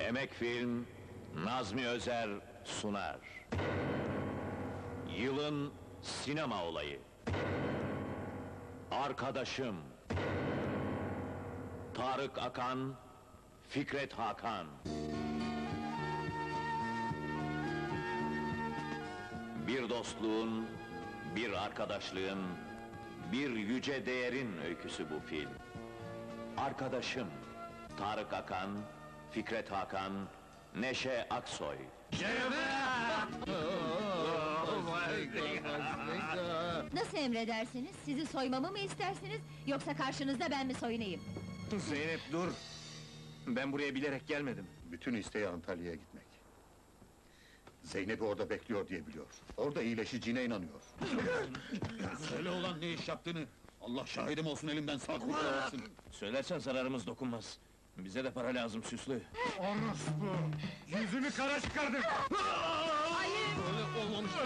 Emek Film, Nazmi Özer sunar. Yılın sinema olayı. Arkadaşım. Tarık Akan, Fikret Hakan. Bir dostluğun, bir arkadaşlığın, bir yüce değerin öyküsü bu film. Arkadaşım, Tarık Akan, Fikret Hakan, Neşe Aksoy. Nasıl emredersiniz? Sizi soymamı mı istersiniz, yoksa karşınızda ben mi soyunayım? Zeynep dur! Ben buraya bilerek gelmedim. Bütün isteği Antalya'ya gitmek. Zeynep'i orada bekliyor diye biliyor. Orada iyileşeceğine inanıyor. Söyle ulan ne iş yaptığını! Allah şahidim olsun, elimden sağ kurtaramazsın! Söylersen zararımız dokunmaz. Bize de para lazım süslü. Orospu! Yüzümü kara çıkardın! Öyle olmamıştı!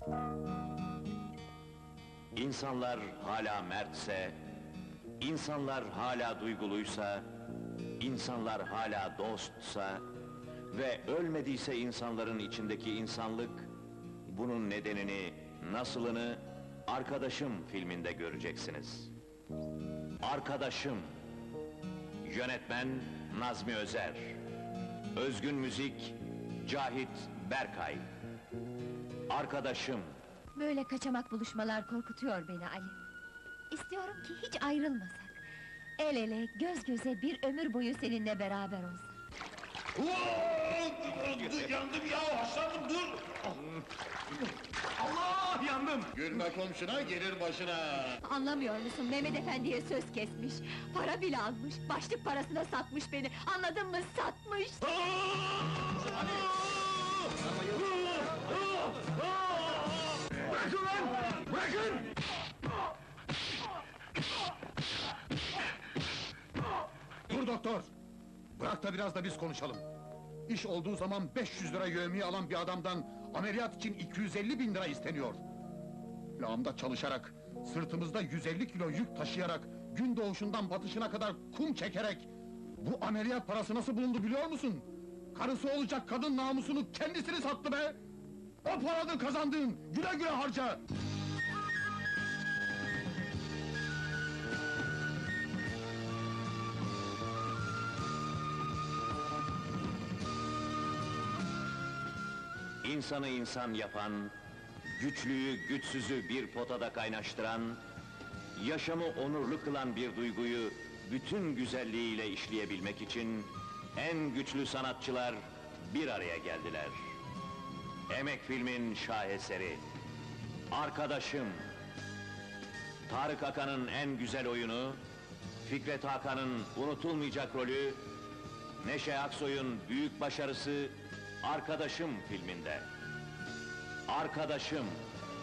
İnsanlar hala mertse, insanlar hala duyguluysa, insanlar hala dostsa ve ölmediyse insanların içindeki insanlık, bunun nedenini, nasılını Arkadaşım filminde göreceksiniz. Arkadaşım. Yönetmen Nazmi Özer. Özgün müzik Cahit Berkay. Arkadaşım. Böyle kaçamak buluşmalar korkutuyor beni Ali. İstiyorum ki hiç ayrılmasak. El ele, göz göze bir ömür boyu seninle beraber olsak. Yandım ya, haşlandım, dur! Allah, yandım! Gülme komşuna, gelir başına! Anlamıyor musun, Mehmet Efendi'ye söz kesmiş. Para bile almış, başlık parasına satmış beni. Anladın mı, satmış! Bırakın lan! Bırakın! Dur doktor! Bırak da biraz da biz konuşalım. İş olduğu zaman 500 lira yevmiye alan bir adamdan ameliyat için 250.000 lira isteniyor. Lağımda çalışarak, sırtımızda 150 kilo yük taşıyarak, gün doğuşundan batışına kadar kum çekerek... Bu ameliyat parası nasıl bulundu biliyor musun? Karısı olacak kadın namusunu kendisini sattı be! O paradır kazandığın, güle güle harca! İnsanı insan yapan, güçlüyü güçsüzü bir potada kaynaştıran, yaşamı onurlu kılan bir duyguyu bütün güzelliğiyle işleyebilmek için en güçlü sanatçılar bir araya geldiler. Emek Film'in şaheseri, Arkadaşım. Tarık Akan'ın en güzel oyunu, Fikret Hakan'ın unutulmayacak rolü, Neşe Aksoy'un büyük başarısı Arkadaşım filminde. Arkadaşım.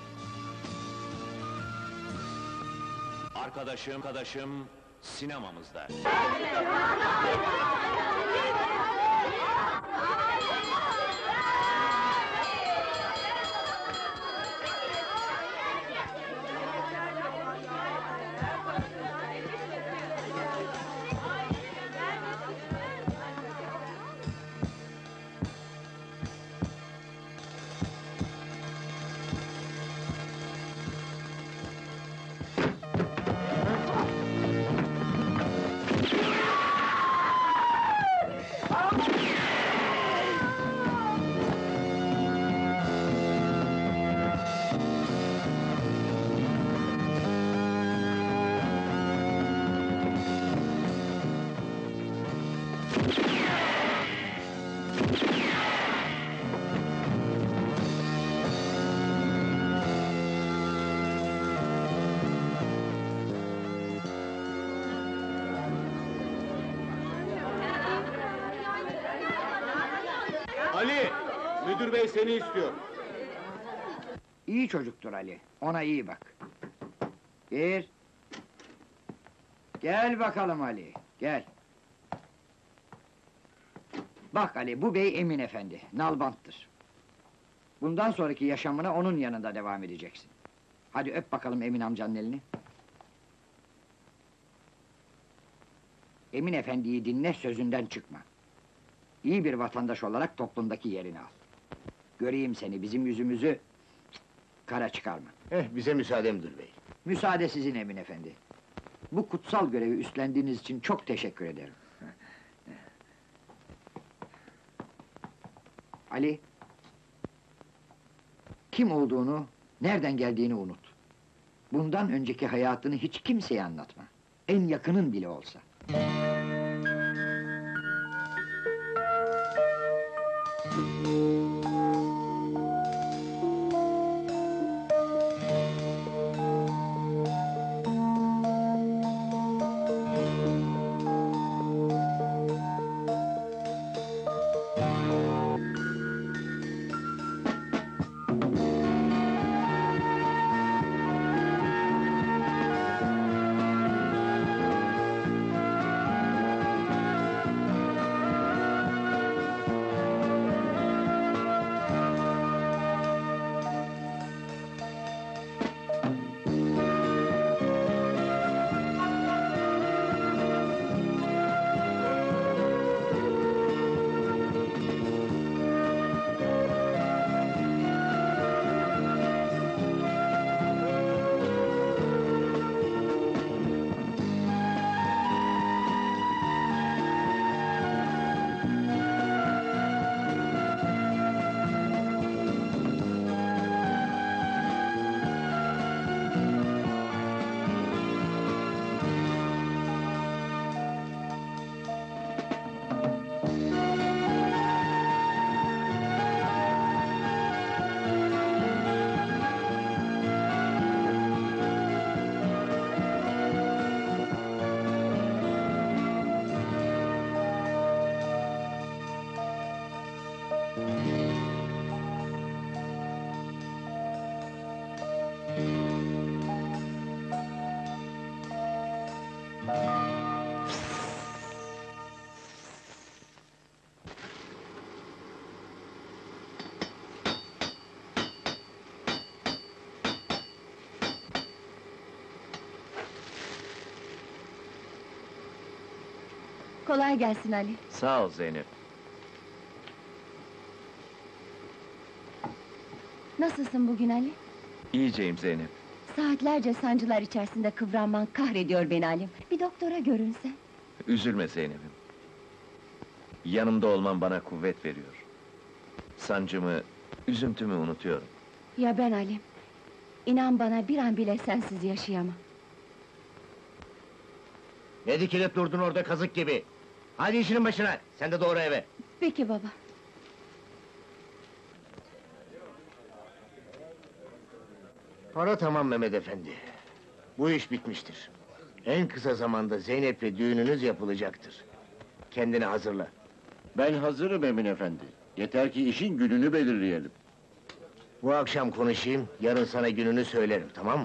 Arkadaşım sinemamızda. Ali! Müdür bey seni istiyor. İyi çocuktur Ali, ona iyi bak. Gir. Gel bakalım Ali, gel. Bak Ali, bu bey Emin Efendi, nalbanttır. Bundan sonraki yaşamına onun yanında devam edeceksin. Hadi öp bakalım Emin amcanın elini. Emin Efendi'yi dinle, sözünden çıkma. İyi bir vatandaş olarak toplumdaki yerini al. Göreyim seni, bizim yüzümüzü kara çıkarma. Bize müsaade müdür bey. Müsaade sizin Emin efendi. Bu kutsal görevi üstlendiğiniz için çok teşekkür ederim. Ali, kim olduğunu, nereden geldiğini unut. Bundan önceki hayatını hiç kimseye anlatma. En yakının bile olsa. Kolay gelsin Ali. Sağ ol Zeynep. Nasılsın bugün Ali? İyiceyim Zeynep. Saatlerce sancılar içerisinde kıvranman kahrediyor beni Ali'm. Bir doktora görünsen. Üzülme Zeynep'im. Yanımda olman bana kuvvet veriyor. Sancımı, üzüntümü unutuyorum. Ya ben Ali'm? İnan bana bir an bile sensiz yaşayamam. Ne dikilip durdun orada kazık gibi? Hadi işinin başına, sen de doğru eve. Peki baba. Para tamam Mehmet efendi. Bu iş bitmiştir. En kısa zamanda Zeynep'le düğününüz yapılacaktır. Kendini hazırla. Ben hazırım Emin efendi. Yeter ki işin gününü belirleyelim. Bu akşam konuşayım, yarın sana gününü söylerim, tamam mı?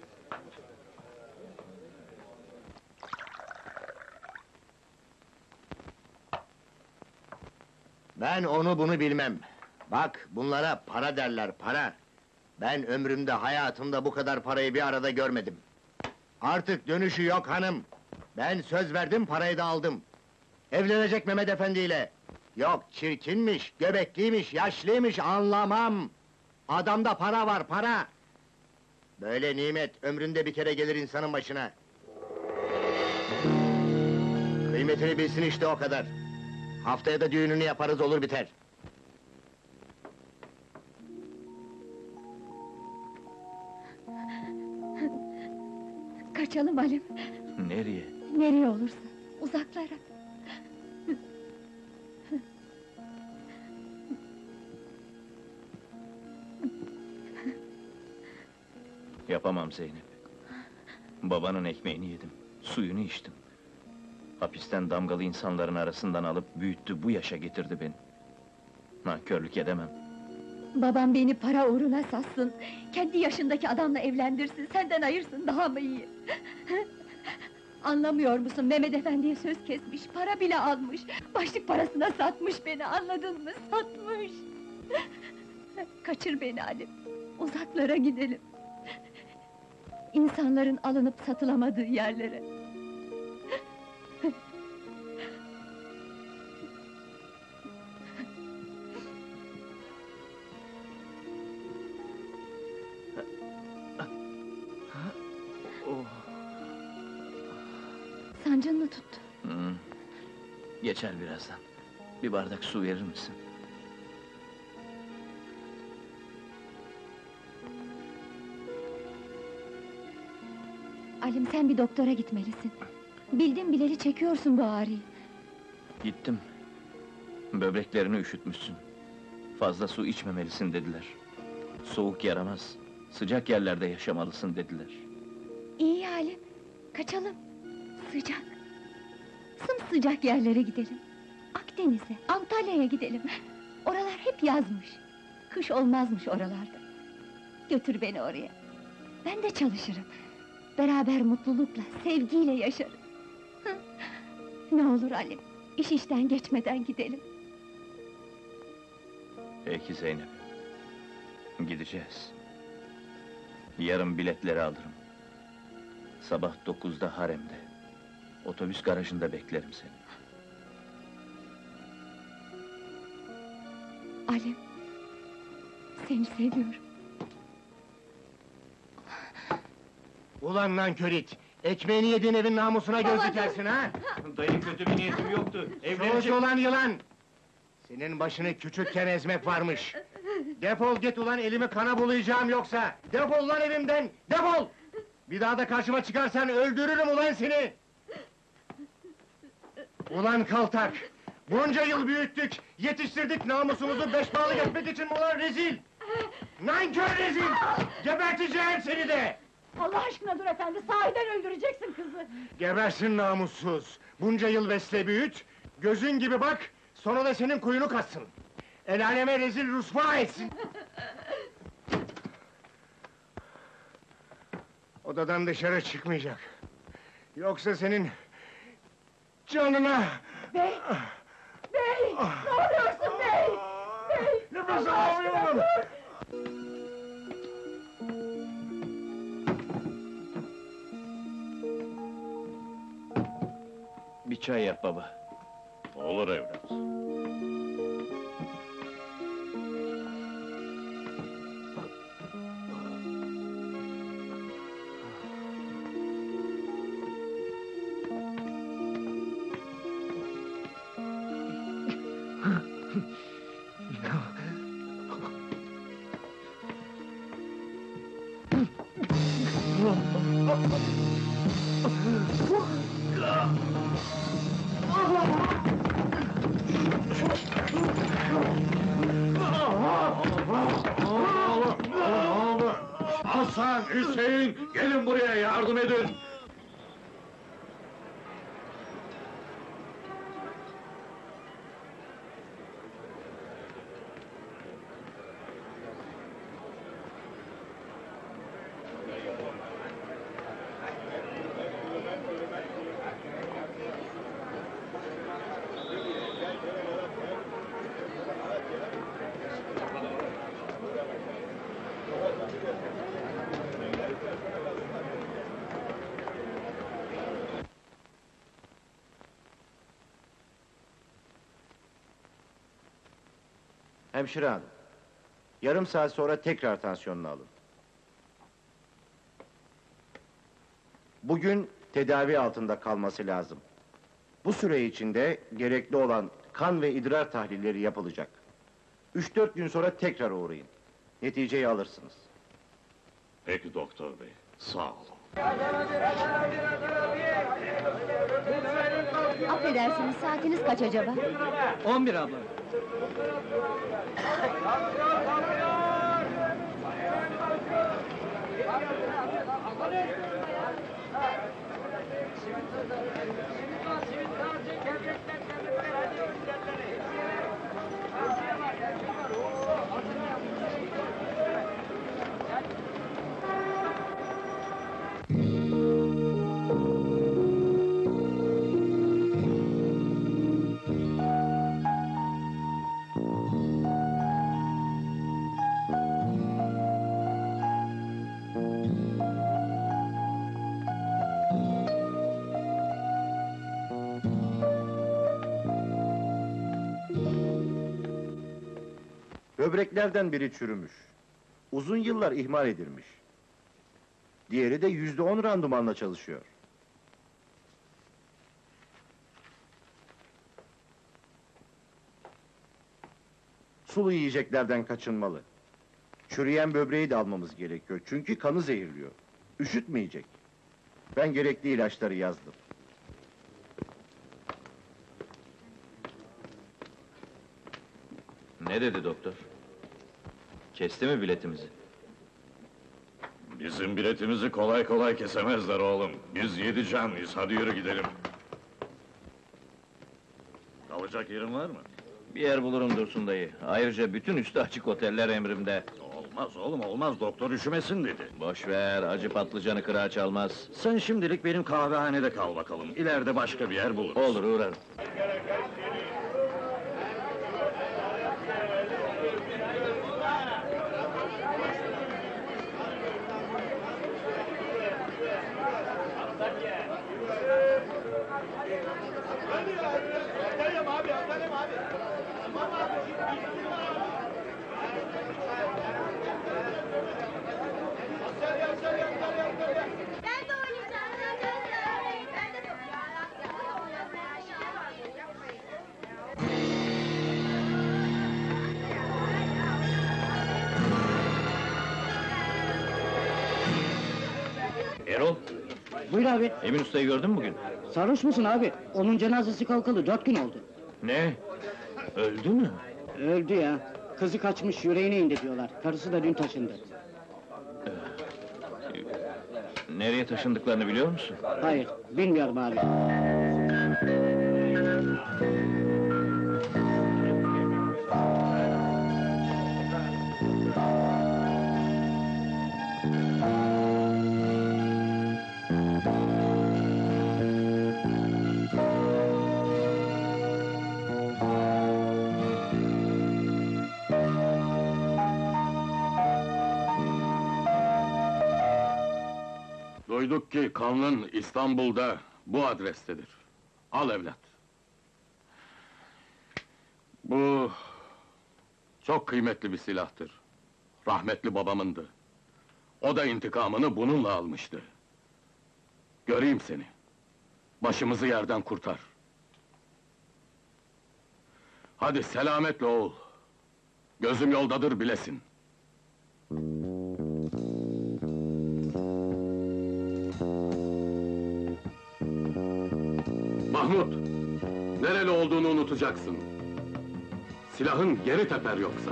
Ben onu bunu bilmem. Bak, bunlara para derler, para. Ben ömrümde, hayatımda bu kadar parayı bir arada görmedim. Artık dönüşü yok hanım. Ben söz verdim, parayı da aldım. Evlenecek Mehmet Efendi ile. Yok, çirkinmiş, göbekliymiş, yaşlıymış, anlamam! Adamda para var, para! Böyle nimet, ömründe bir kere gelir insanın başına. Kıymetini bilsin işte o kadar. Haftaya da düğününü yaparız, olur biter. Kaçalım Ali'm. Nereye? Nereye olursa, uzaklara. Yapamam Zeynep. Babanın ekmeğini yedim, suyunu içtim. Hapisten damgalı insanların arasından alıp büyüttü, bu yaşa getirdi beni. Nankörlük edemem. Babam beni para uğruna satsın, kendi yaşındaki adamla evlendirsin, senden ayırsın daha mı iyi? Anlamıyor musun, Mehmet Efendi'ye söz kesmiş, para bile almış, başlık parasına satmış beni, anladın mı? Satmış! Kaçır beni Ali, uzaklara gidelim. İnsanların alınıp satılamadığı yerlere. sancın mı tuttu? Geçer birazdan. Bir bardak su verir misin? Alim, sen bir doktora gitmelisin. Bildim bileli çekiyorsun bu ağrıyı. Gittim. Böbreklerini üşütmüşsün. Fazla su içmemelisin dediler. Soğuk yaramaz. Sıcak yerlerde yaşamalısın dediler. İyi Halim, kaçalım. Sıcak. Sımsıcak yerlere gidelim. Akdeniz'e, Antalya'ya gidelim. Oralar hep yazmış. Kış olmazmış oralarda. Götür beni oraya. Ben de çalışırım. Beraber mutlulukla, sevgiyle yaşarız. Hı? Ne olur Halim, iş işten geçmeden gidelim. Peki Zeynep. Gideceğiz. Yarın biletleri alırım. Sabah 9'da haremde. Otobüs garajında beklerim seni. Halim, seni seviyorum. Ulan nankör it! Ekmeğini yediğin evin namusuna göz dikersin ha! Dayı, kötü bir niyetim yoktu. Sus ulan yılan! Senin başını küçükken ezmek varmış! Defol git ulan, elimi kana bulayacağım yoksa! Defol lan evimden, defol! Bir daha da karşıma çıkarsan öldürürüm ulan seni! Ulan kaltak! Bunca yıl büyüttük, yetiştirdik, namusumuzu beşpağlık etmek için mi ulan rezil? Nankör rezil! Geberteceğim seni de! Allah aşkına dur efendi, sahiden öldüreceksin kızı! Gebersin namussuz! Bunca yıl besle büyüt, gözün gibi bak, sonra da senin kuyunu katsın! El aleme rezil rüsva etsin! Odadan dışarı çıkmayacak! Yoksa senin... canına... Bey! Bey! Ne oluyorsun bey? Bey! Nefes alamıyorum! Bir çay yap baba. Olur evlat. Hasan, Hüseyin, gelin buraya yardım edin! Hemşire hanım, yarım saat sonra tekrar tansiyonunu alın. Bugün tedavi altında kalması lazım. Bu süre içinde gerekli olan kan ve idrar tahlilleri yapılacak. 3-4 gün sonra tekrar uğrayın. Neticeyi alırsınız. Peki doktor bey, sağ olun. Affedersiniz, saatiniz kaç acaba? 11 abla. Böbreklerden biri çürümüş. Uzun yıllar ihmal edilmiş. Diğeri de %10 randımanla çalışıyor. Sulu yiyeceklerden kaçınmalı. Çürüyen böbreği de almamız gerekiyor, çünkü kanı zehirliyor. Üşütmeyecek. Ben gerekli ilaçları yazdım. Ne dedi doktor? Kesti mi biletimizi? Bizim biletimizi kolay kolay kesemezler oğlum. Biz 7 canlıyız, hadi yürü gidelim. Kalacak yerin var mı? Bir yer bulurum Dursun dayı. Ayrıca bütün üstü açık oteller emrimde. Olmaz oğlum, olmaz. Doktor üşümesin dedi. Boş ver, acı patlıcanı kırağa çalmaz. Sen şimdilik benim kahvehanede kal bakalım. İleride başka bir yer buluruz. Olur, uğrarım. Ben de oynayacağım. Ben de Erol, Buyur abi. Emin Usta'yı gördün mü bugün? Sarhoş musun abi? Onun cenazesi kalkalı 4 gün oldu. Ne? Öldü mü? Öldü ya. Kızı kaçmış, yüreğine indi diyorlar. Karısı da dün taşındı. Nereye taşındıklarını biliyor musun? Hayır, bilmiyorum abi. Duyduk ki kanın İstanbul'da bu adrestedir. Al evlat. Bu çok kıymetli bir silahtır. Rahmetli babamındı. O da intikamını bununla almıştı. Göreyim seni. Başımızı yerden kurtar. Hadi selametle oğul. Gözüm yoldadır bilesin. Mahmut, nereli olduğunu unutacaksın. Silahın geri teper yoksa.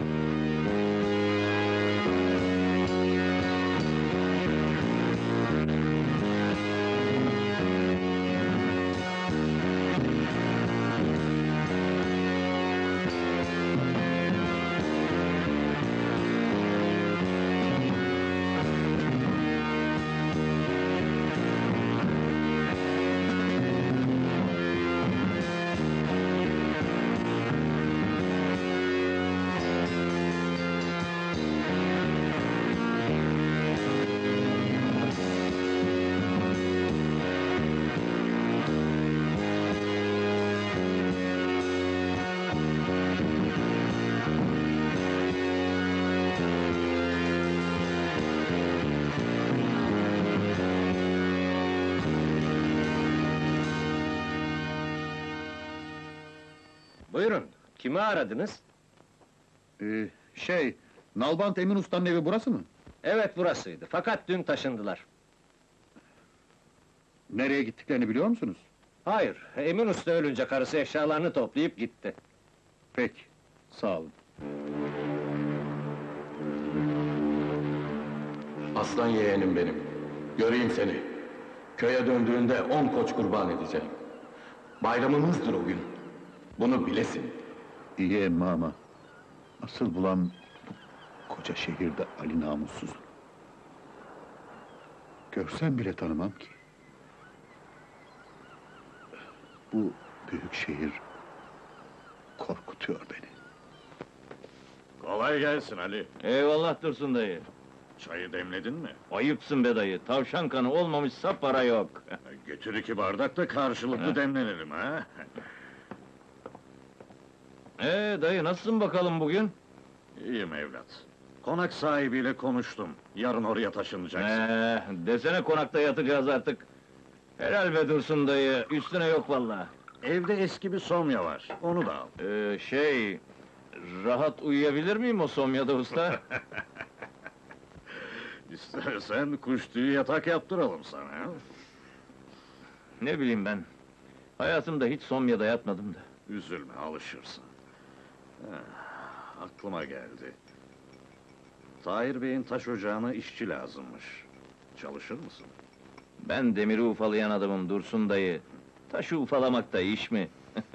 Buyurun, kimi aradınız? Nalbant Emin Usta'nın evi burası mı? Evet, burasıydı. Fakat dün taşındılar. Nereye gittiklerini biliyor musunuz? Hayır, Emin Usta ölünce karısı eşyalarını toplayıp gitti. Peki, sağ olun. Aslan yeğenim benim. Göreyim seni. Köye döndüğünde 10 koç kurban edeceğim. Bayramımızdır o gün. Bunu bilesin. İyi emmi ama... asıl bulan... koca şehirde Ali namussuz. Görsem bile tanımam ki. Bu büyük şehir... korkutuyor beni. Kolay gelsin Ali. Eyvallah Dursun dayı. Çayı demledin mi? Ayıpsın be dayı, tavşan kanı olmamışsa para yok. Götür 2 bardak da karşılıklı demlenelim ha. Dayı, nasılsın bakalım bugün? İyiyim evlat. Konak sahibiyle konuştum. Yarın oraya taşınacaksın. Desene konakta yatacağız artık. Helal be Dursun dayı, üstüne yok vallahi. Evde eski bir somya var. Onu da al. Rahat uyuyabilir miyim o somyada usta? İstersen kuş tüyü yatak yaptıralım sana. Ha? Ne bileyim ben. Hayatımda hiç somyada yatmadım da. Üzülme, alışırsın. Ha, aklıma geldi. Tahir Bey'in taş ocağına işçi lazımmış. Çalışır mısın? Ben demiri ufalayan adamım Dursun dayı. Taşı ufalamak da iş mi?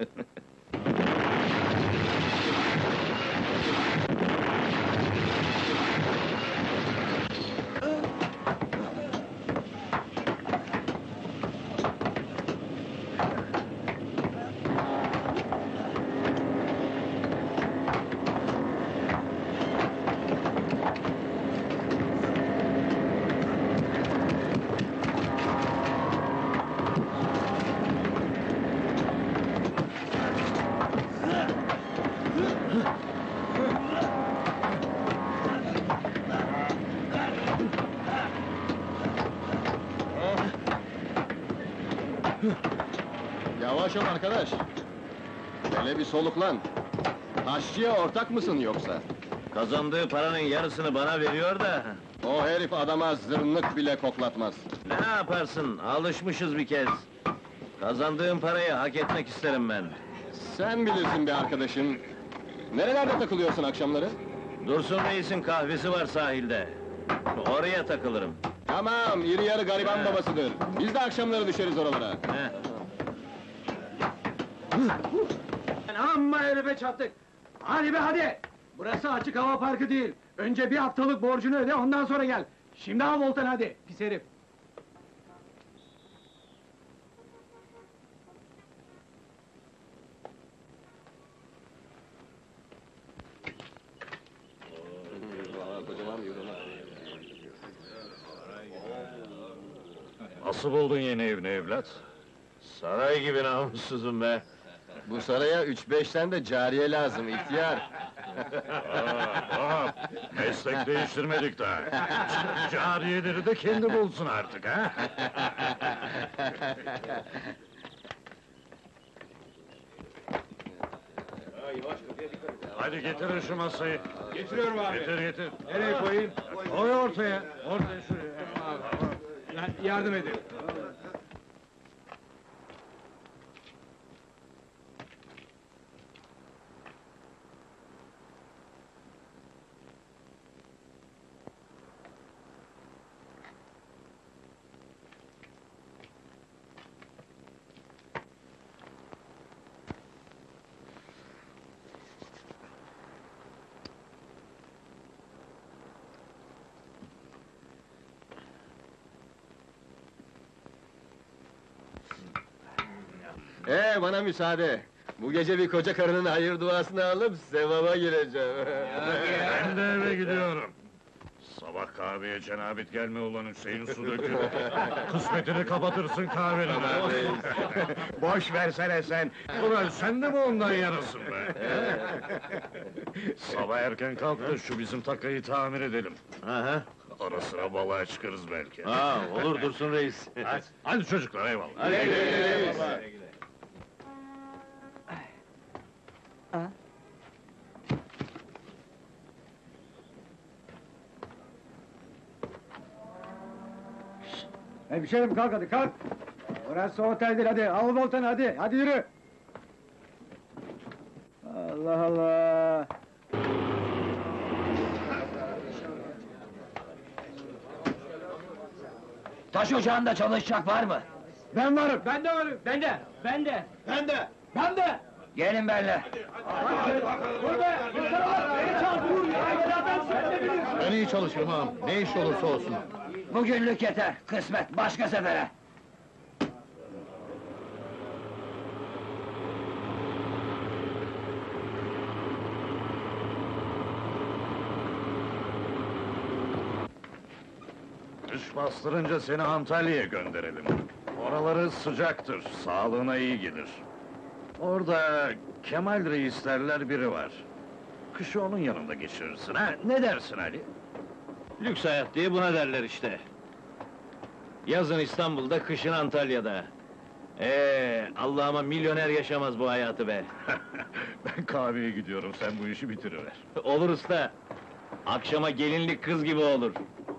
Yavaş ol arkadaş. Hele bir soluklan. Taşçıya ortak mısın yoksa? Kazandığı paranın yarısını bana veriyor da... O herif adama zırnık bile koklatmaz. Ne yaparsın, alışmışız bir kez. Kazandığım parayı hak etmek isterim ben. Sen bilirsin be arkadaşım. Nerelerde takılıyorsun akşamları? Dursun Reis'in kahvesi var sahilde. Oraya takılırım. Tamam, iri yarı gariban babasıdır. Biz de akşamları düşeriz oralara. Heh. Amma herife çattık! Hadi be hadi! Burası açık hava parkı değil. Önce bir haftalık borcunu öde, ondan sonra gel. Şimdi al voltanı hadi, pis herif! Nasıl buldun yeni evini evlat? Saray gibi namussuzum be! Bu saraya 3-5 tane de cariye lazım, ihtiyar. Meslek değiştirmedik daha. Cariyeleri de kendi bulsun artık, ha? Hadi getirin şu masayı. Getiriyorum abi. Getir. Nereye koyayım? Koy ortaya. Ortaya şuraya. Yardım edin. Bana müsaade. Bu gece bir koca karının hayır duasını alıp sevaba gireceğim. Ben de eve gidiyorum. Sabah kahveye cenabet gelme ulan Hüseyin su dökülür. Kısmetini kapatırsın kahvenin ha. Boş versene sen. Ulan sen de mi ondan yanasın be? Sabah erken kalk da şu bizim takayı tamir edelim. Aha. Ara sıra balığa çıkarız belki. Ha, olur Dursun Reis. Hadi çocuklar eyvallah. Hadi. Hemşerim kalk hadi kalk! Burası oteldir hadi, al voltanı hadi, hadi yürü! Allah Allah! Taş ocağında çalışacak var mı? Ben varım! Ben de varım! Ben de! Gelin benimle! Ben iyi çalışırım ağam, ne iş olursa olsun. Bugünlük yeter, kısmet, başka sefere! Kış bastırınca seni Antalya'ya gönderelim. Oraları sıcaktır, sağlığına iyi gelir. Orada Kemal Reis derler biri var. Kışı onun yanında geçirirsin ha? Ne dersin Ali? Lüks hayat diye buna derler işte. Yazın İstanbul'da, kışın Antalya'da. Allah'ıma milyoner yaşamaz bu hayatı be! Ben kahveye gidiyorum, sen bu işi bitiriver. Olur usta! Akşama gelinlik kız gibi olur!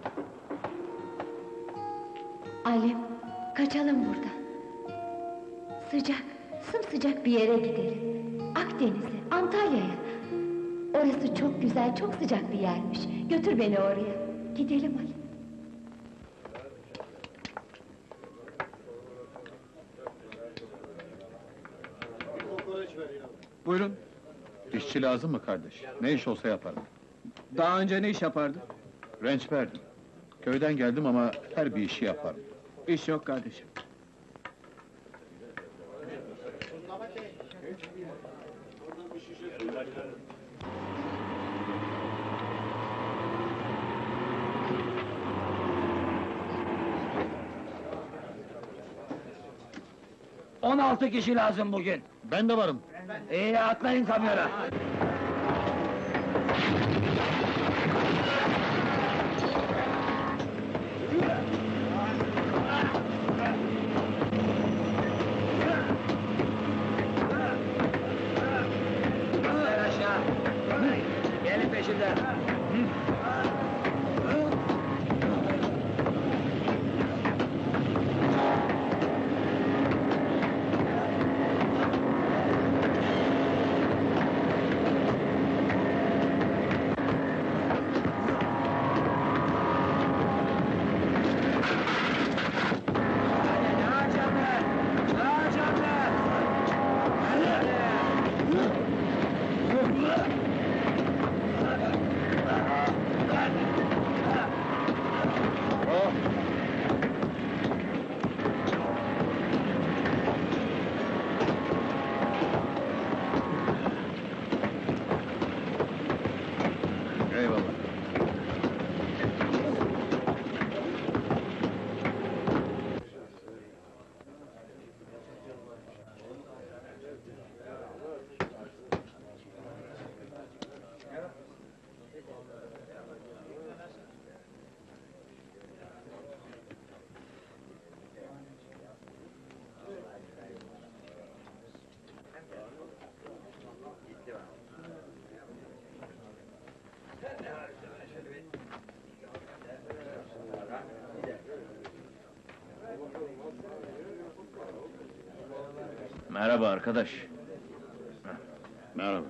Alim, kaçalım buradan. Sıcak, sımsıcak bir yere gidelim. Akdeniz'e, Antalya'ya. Orası çok güzel, çok sıcak bir yermiş. Götür beni oraya. Gidelim Ali. Buyurun. İşçi lazım mı kardeş? Ne iş olsa yaparım. Daha önce ne iş yapardın? Renç verdim. Köyden geldim ama her bir işi yaparım. İş yok kardeşim. ...16 kişi lazım bugün. Ben de varım. İyi, atlayın kamyona. Atlayın aşağı. Gelin peşimden. Eyvallah. Merhaba arkadaş. Merhaba.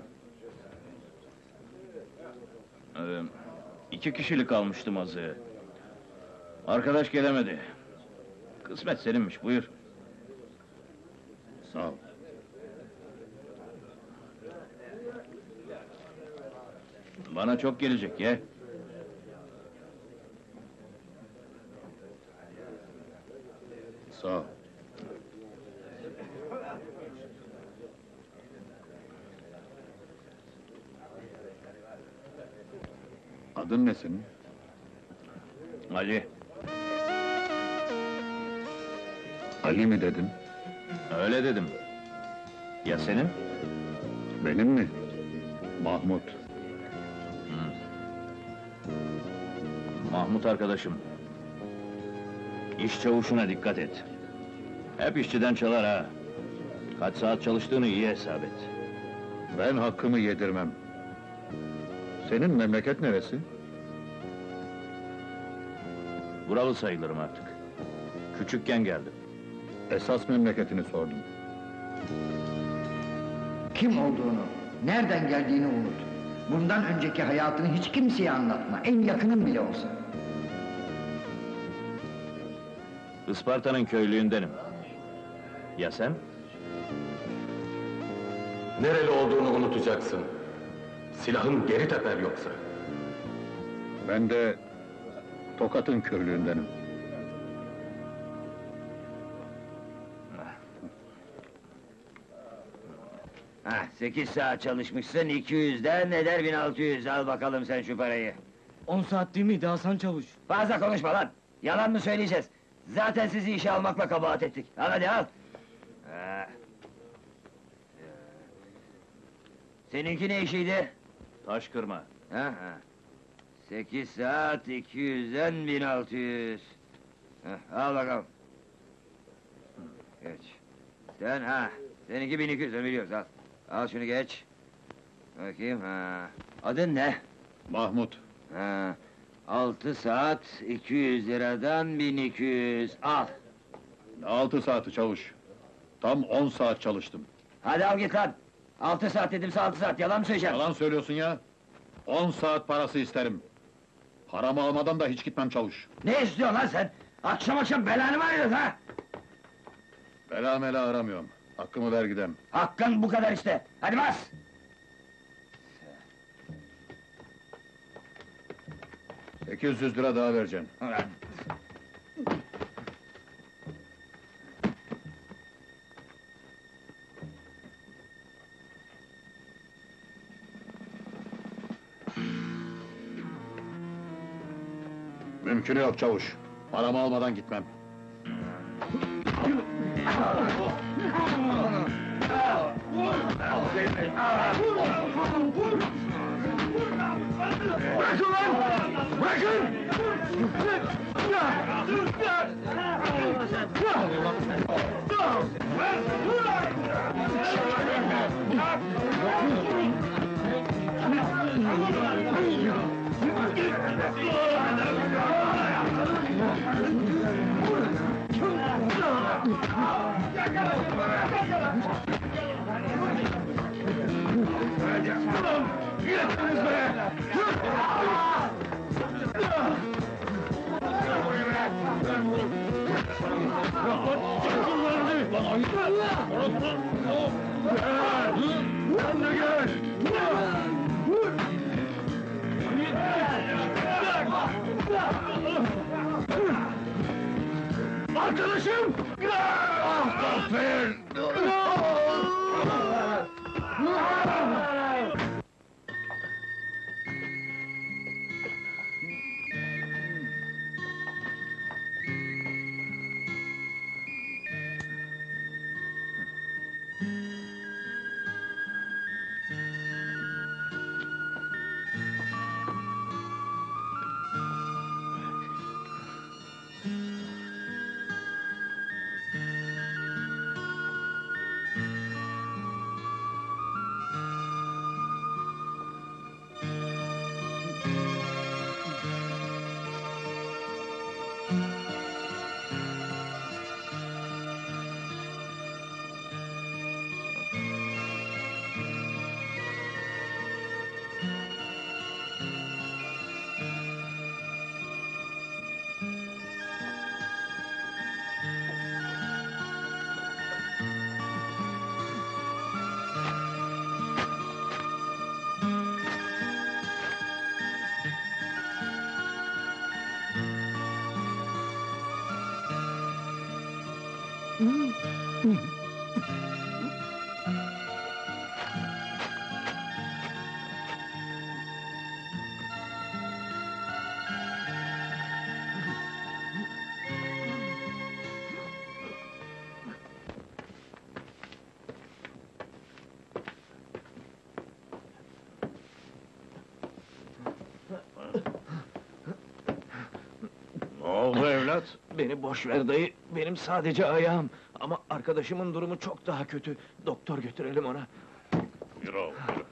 2 kişilik almıştım azığı. Arkadaş gelemedi. Kısmet seninmiş, buyur. Sağ ol. Bana çok gelecek, ye. Sağ ol. Adın ne senin? Ali, Ali mi dedin? öyle dedim. Ya senin? Benim mi? Mahmut. Mahmut arkadaşım. İş çavuşuna dikkat et. Hep işçiden çalar ha. Kaç saat çalıştığını iyi hesap et. Ben hakkımı yedirmem. Senin memleket neresi? Buralı sayılırım artık. Küçükken geldim. Esas memleketini sordum. Kim olduğunu, nereden geldiğini unut. Bundan önceki hayatını hiç kimseye anlatma, en yakının bile olsa. Isparta'nın köylüyündenim. Ya sen? Nereli olduğunu unutacaksın. Silahın geri teper yoksa. Ben de Tokat'ın körlüğündenim. Hah, 8 saat çalışmışsın, 200'den eder 1600, al bakalım sen şu parayı. 10 saat değil miydi Hasan Çavuş? Fazla konuşma lan! Yalan mı söyleyeceğiz? Zaten sizi işe almakla kabahat ettik. Al hadi al! Ha. Seninki ne işiydi? Taş kırma. Ha. 8 saat 200'den 1600. Hah, al bakalım. Geç. Sen ha, seninki 1200 onu biliyoruz al. Al şunu geç. Bakayım ha. Adın ne? Mahmut. Ha. 6 saat 200 liradan 1200 al. 6 saati çavuş. Tam 10 saat çalıştım. Hadi al git lan. 6 saat dedimse 6 saat yalan mı söyleyeceğim? Yalan söylüyorsun ya. 10 saat parası isterim. Paramı almadan da hiç gitmem çavuş. Ne istiyorsun lan sen? Akşam akşam belanı mı arıyorsun ha? Bela mela aramıyorum. Hakkımı ver gidem. Hakkın bu kadar işte. Hadi bas! 800 lira daha vereceğim. Ulan. Mümkünü yok çavuş. Paramı almadan gitmem. Bırakın lan! Bırakın! Arkadaşım! Ne oldu evlat? Beni boş ver dayı, benim sadece ayağım. Ama arkadaşımın durumu çok daha kötü. Doktor götürelim ona. Yürü oğlum, yürü.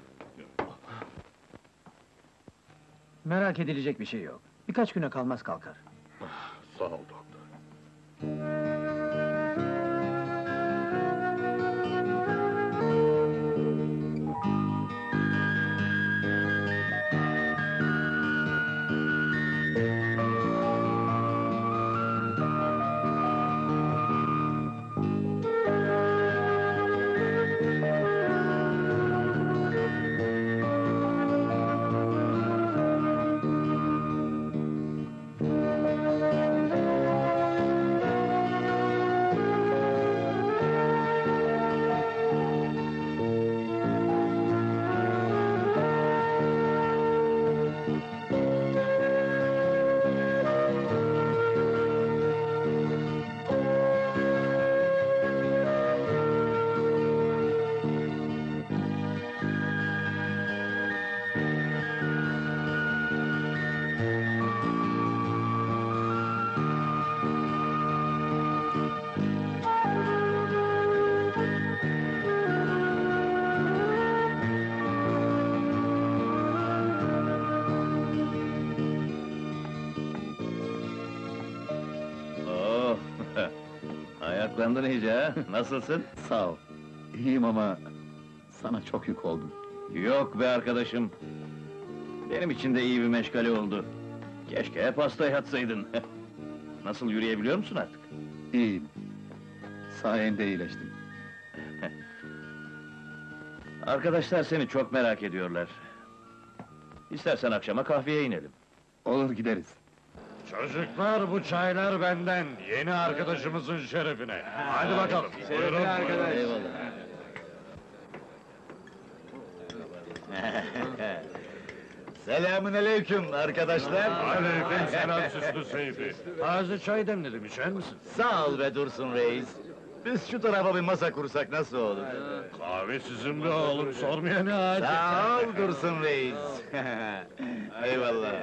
Merak edilecek bir şey yok. Birkaç güne kalmaz kalkar. Sağ ol doktor. Meraklandın iyice ha? Nasılsın? Sağ ol. İyiyim ama sana çok yük oldum. Yok be arkadaşım. Benim için de iyi bir meşgale oldu. Keşke hep hasta yatsaydın. Nasıl, yürüyebiliyor musun artık? İyiyim. Sayende iyileştim. Arkadaşlar seni çok merak ediyorlar. İstersen akşama kahveye inelim. Olur gideriz. Çocuklar, bu çaylar benden, yeni arkadaşımızın şerefine. Hadi bakalım, buyurun. Eyvallah. Selamünaleyküm arkadaşlar. Aleyküm selam süslü Seyfi. Taze çay demledim, içer misin? Sağ ol be Dursun Reis. Biz şu tarafa bir masa kursak nasıl olur? Kahve sizin be oğlum, sormaya ne hacet? Sağ ol Dursun Reis. Eyvallah.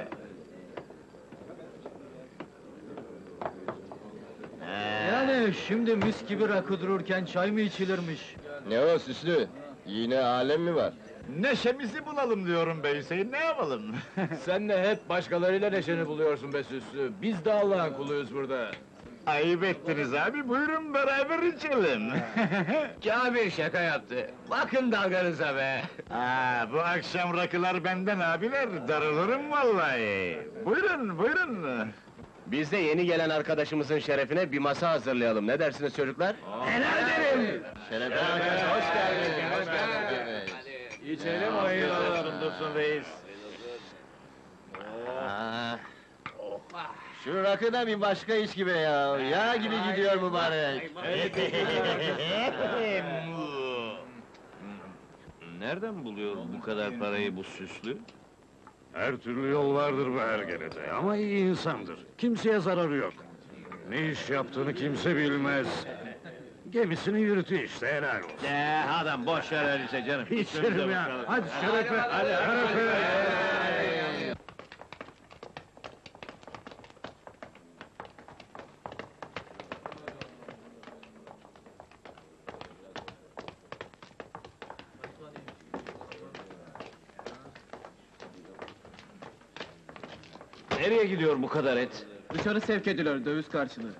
Yani şimdi mis gibi rakı dururken çay mı içilirmiş? Ne o Süslü? Yine alem mi var? Neşemizi bulalım diyorum be Hüseyin, ne yapalım? Sen de hep başkalarıyla neşeni buluyorsun be Süslü. Biz de Allah'ın kuluyuz burada. Ayıp ettiniz abi, buyurun beraber içelim. Kabir şaka yaptı. Bakın dalganıza be. Bu akşam rakılar benden abiler, darılırım vallahi. Buyurun, buyurun. Biz de yeni gelen arkadaşımızın şerefine bir masa hazırlayalım. Ne dersiniz çocuklar? Helal derim. Şerefe arkadaş, hoş geldiniz. Hoş geldiniz. İçelim ayılalım Dursun Reis. Şu rakı da bir başka iş gibi ya. Yağ gibi gidiyor mübarek. Nereden buluyor bu kadar parayı bu süslü? Her türlü yol vardır be Ergene'de, ama iyi insandır. Kimseye zararı yok. Ne iş yaptığını kimse bilmez. Gemisini yürütüyor işte, helal olsun. Adam boş ver öyleyse canım. İçerim ya, hadi şerefe, şerefe! Nereye gidiyor bu kadar et? Dışarı sevk ediliyor, döviz karşılığı.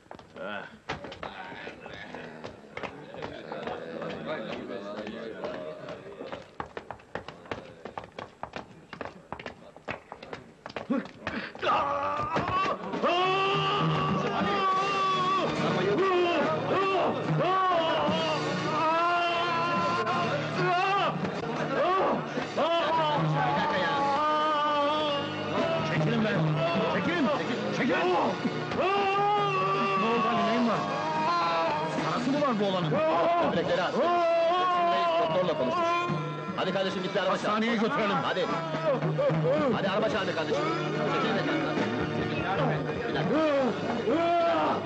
Çekilin be! Çekilin! Çekilin! Ne oldu hani, neyin var? Sarası mı var bu olanın? Böbrekleri az. Reis doktorla konuşmuş. Hadi kardeşim, git bir araba çağır. Hastaneye götürelim. Hadi. Hadi araba çağır kardeşim. Çekilin efendim. Bir dakika.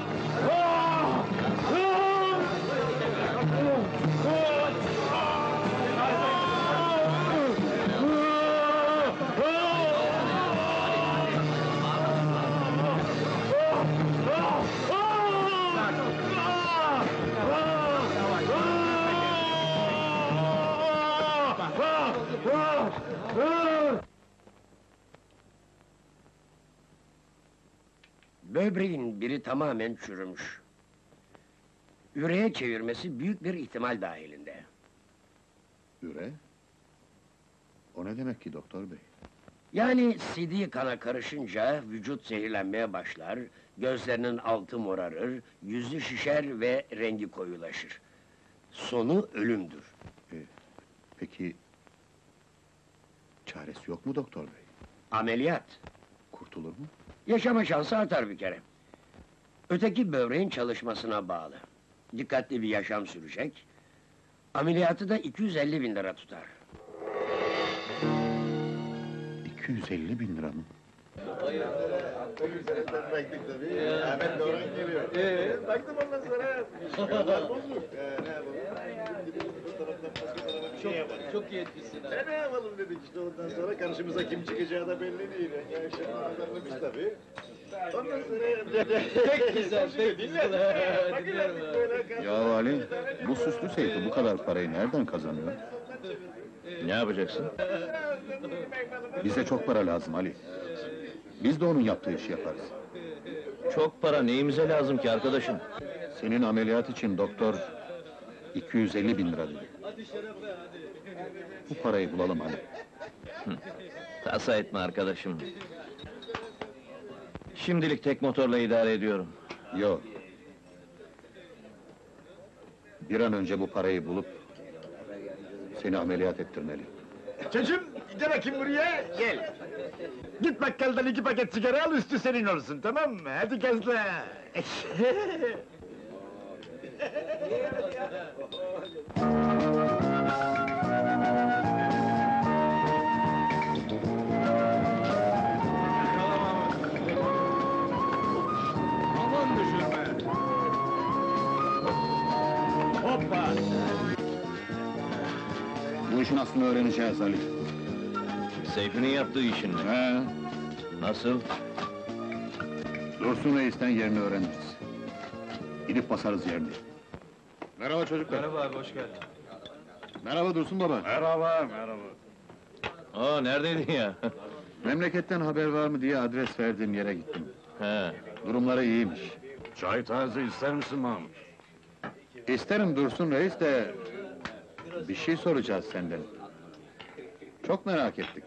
Böbreğin biri tamamen çürümüş. Üreye çevirmesi büyük bir ihtimal dahilinde. Üre? O ne demek ki doktor bey? Yani CD kana karışınca vücut zehirlenmeye başlar, gözlerinin altı morarır, yüzü şişer ve rengi koyulaşır. Sonu ölümdür. Peki... çaresi yok mu doktor bey? Ameliyat. Kurtulur mu? Yaşama şansı artar bir kere. Öteki böbreğin çalışmasına bağlı. Dikkatli bir yaşam sürecek. Ameliyatı da 250.000 lira tutar. 250.000 lira mı? Çok iyi etmişsin ha. Ne yapalım dedik işte, ondan sonra karşımıza kim çıkacağı da belli değil. Yani şimdi hazırlamış tabii. Ondan sonra... Pek güzel, pek güzel. Ya Ali, bu süslü Seyfi bu kadar parayı nereden kazanıyor? Ne yapacaksın? Bize çok para lazım Ali. Biz de onun yaptığı işi yaparız. Çok para neyimize lazım ki arkadaşım? Senin ameliyat için doktor 250 bin lira dedi. Bu parayı bulalım hadi. Tasa etme arkadaşım. Şimdilik tek motorla idare ediyorum. Yok. Bir an önce bu parayı bulup seni ameliyat ettirmeli. Çocuğum, gel bakayım buraya, gel. Git bakkaldan 2 paket sigara al, üstü senin olsun, tamam mı? Hadi gazla! Aman düşürme! Hoppa! Bu işin aslını öğreneceğiz Ali. Seyfi'nin yaptığı işin mi? He, Nasıl? Dursun Reis'ten yerini öğreniriz. Gidip basarız yerini. Merhaba çocuklar. Merhaba abi, hoş geldin. Merhaba Dursun baba. Merhaba, merhaba. Aa, neredeydin ya? Memleketten haber var mı diye adres verdiğim yere gittim. He, Durumları iyiymiş. Çay taze ister misin Mahmut? İsterim Dursun Reis de... bir şey soracağız senden. Çok merak ettik.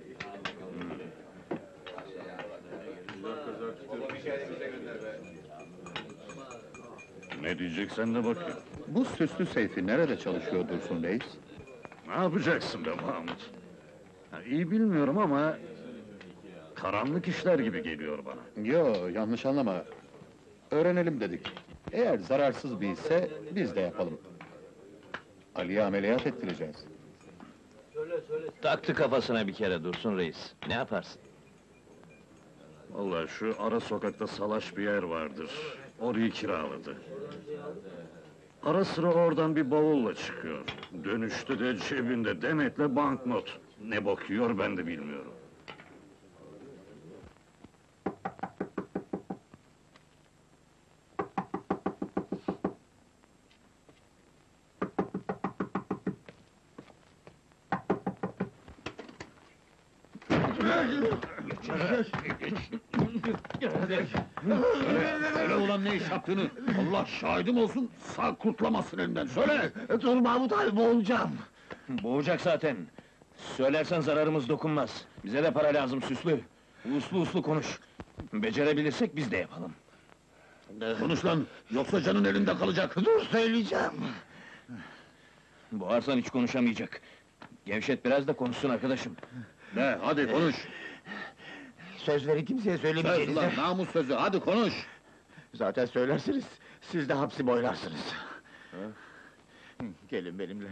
Ne diyeceksen de bakayım. Bu süslü Seyfi nerede çalışıyor Dursun Reis? Ne yapacaksın be Mahmut? İyi bilmiyorum ama... karanlık işler gibi geliyor bana. Yo, yanlış anlama. Öğrenelim dedik. Eğer zararsız bir ise biz de yapalım. Ali'ye ameliyat ettireceğiz. taktı kafasına bir kere Dursun Reis. Ne yaparsın? Vallahi şu ara sokakta salaş bir yer vardır. Orayı kiraladı. Ara sıra oradan bir bavulla çıkıyor. Dönüşte de cebinde demetle banknot. Ne bakıyor ben de bilmiyorum. Söyle ulan ne iş yaptığını! Allah şahidim olsun, sağ kurtulamasın elinden, söyle! Dur Mahmut abi, boğulacağım! Boğacak zaten! Söylersen zararımız dokunmaz. Bize de para lazım Süslü! Uslu uslu konuş! Becerebilirsek biz de yapalım! Konuş lan, yoksa canın elinde kalacak! Dur, söyleyeceğim! Boğarsan hiç konuşamayacak! Gevşet biraz da konuşsun arkadaşım! Ne, hadi konuş! Sözleri kimseye Söz söylemeyeceğiz. ulan, namus sözü, hadi konuş! Zaten söylersiniz, siz de hapsi boylarsınız. Gelin benimle.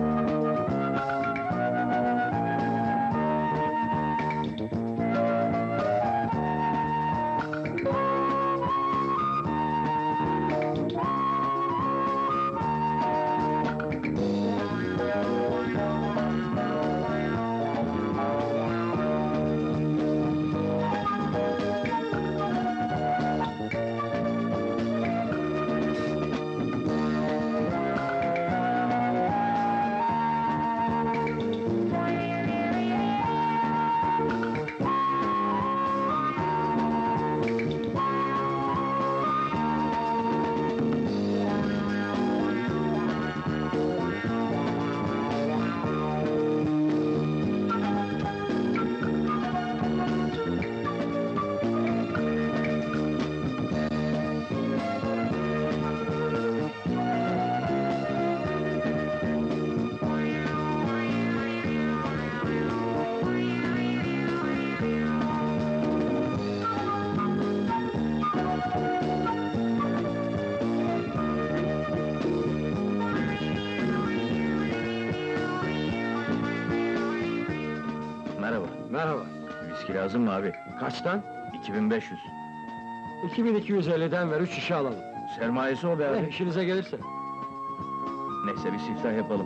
Merhaba! Merhaba. Viski lazım mı abi? Kaçtan? 2500. 2250'den ver, 3 şişe alalım. Sermayesi o be abi! İşinize gelirse. Neyse bir siftah yapalım.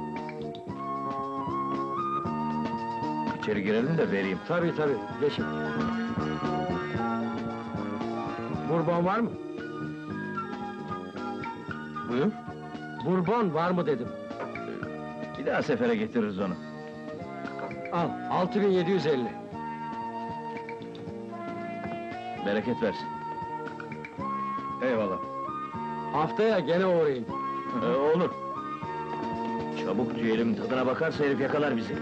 İçeri girelim de vereyim. Tabii, geçin. Bourbon var mı? Buyur. Bourbon var mı dedim. Bir daha sefere getiririz onu. Al, 6750. Bereket versin. Eyvallah. Haftaya gene uğrayın. Olur. Çabuk tüyelim, tadına bakarsa herif yakalar bizi.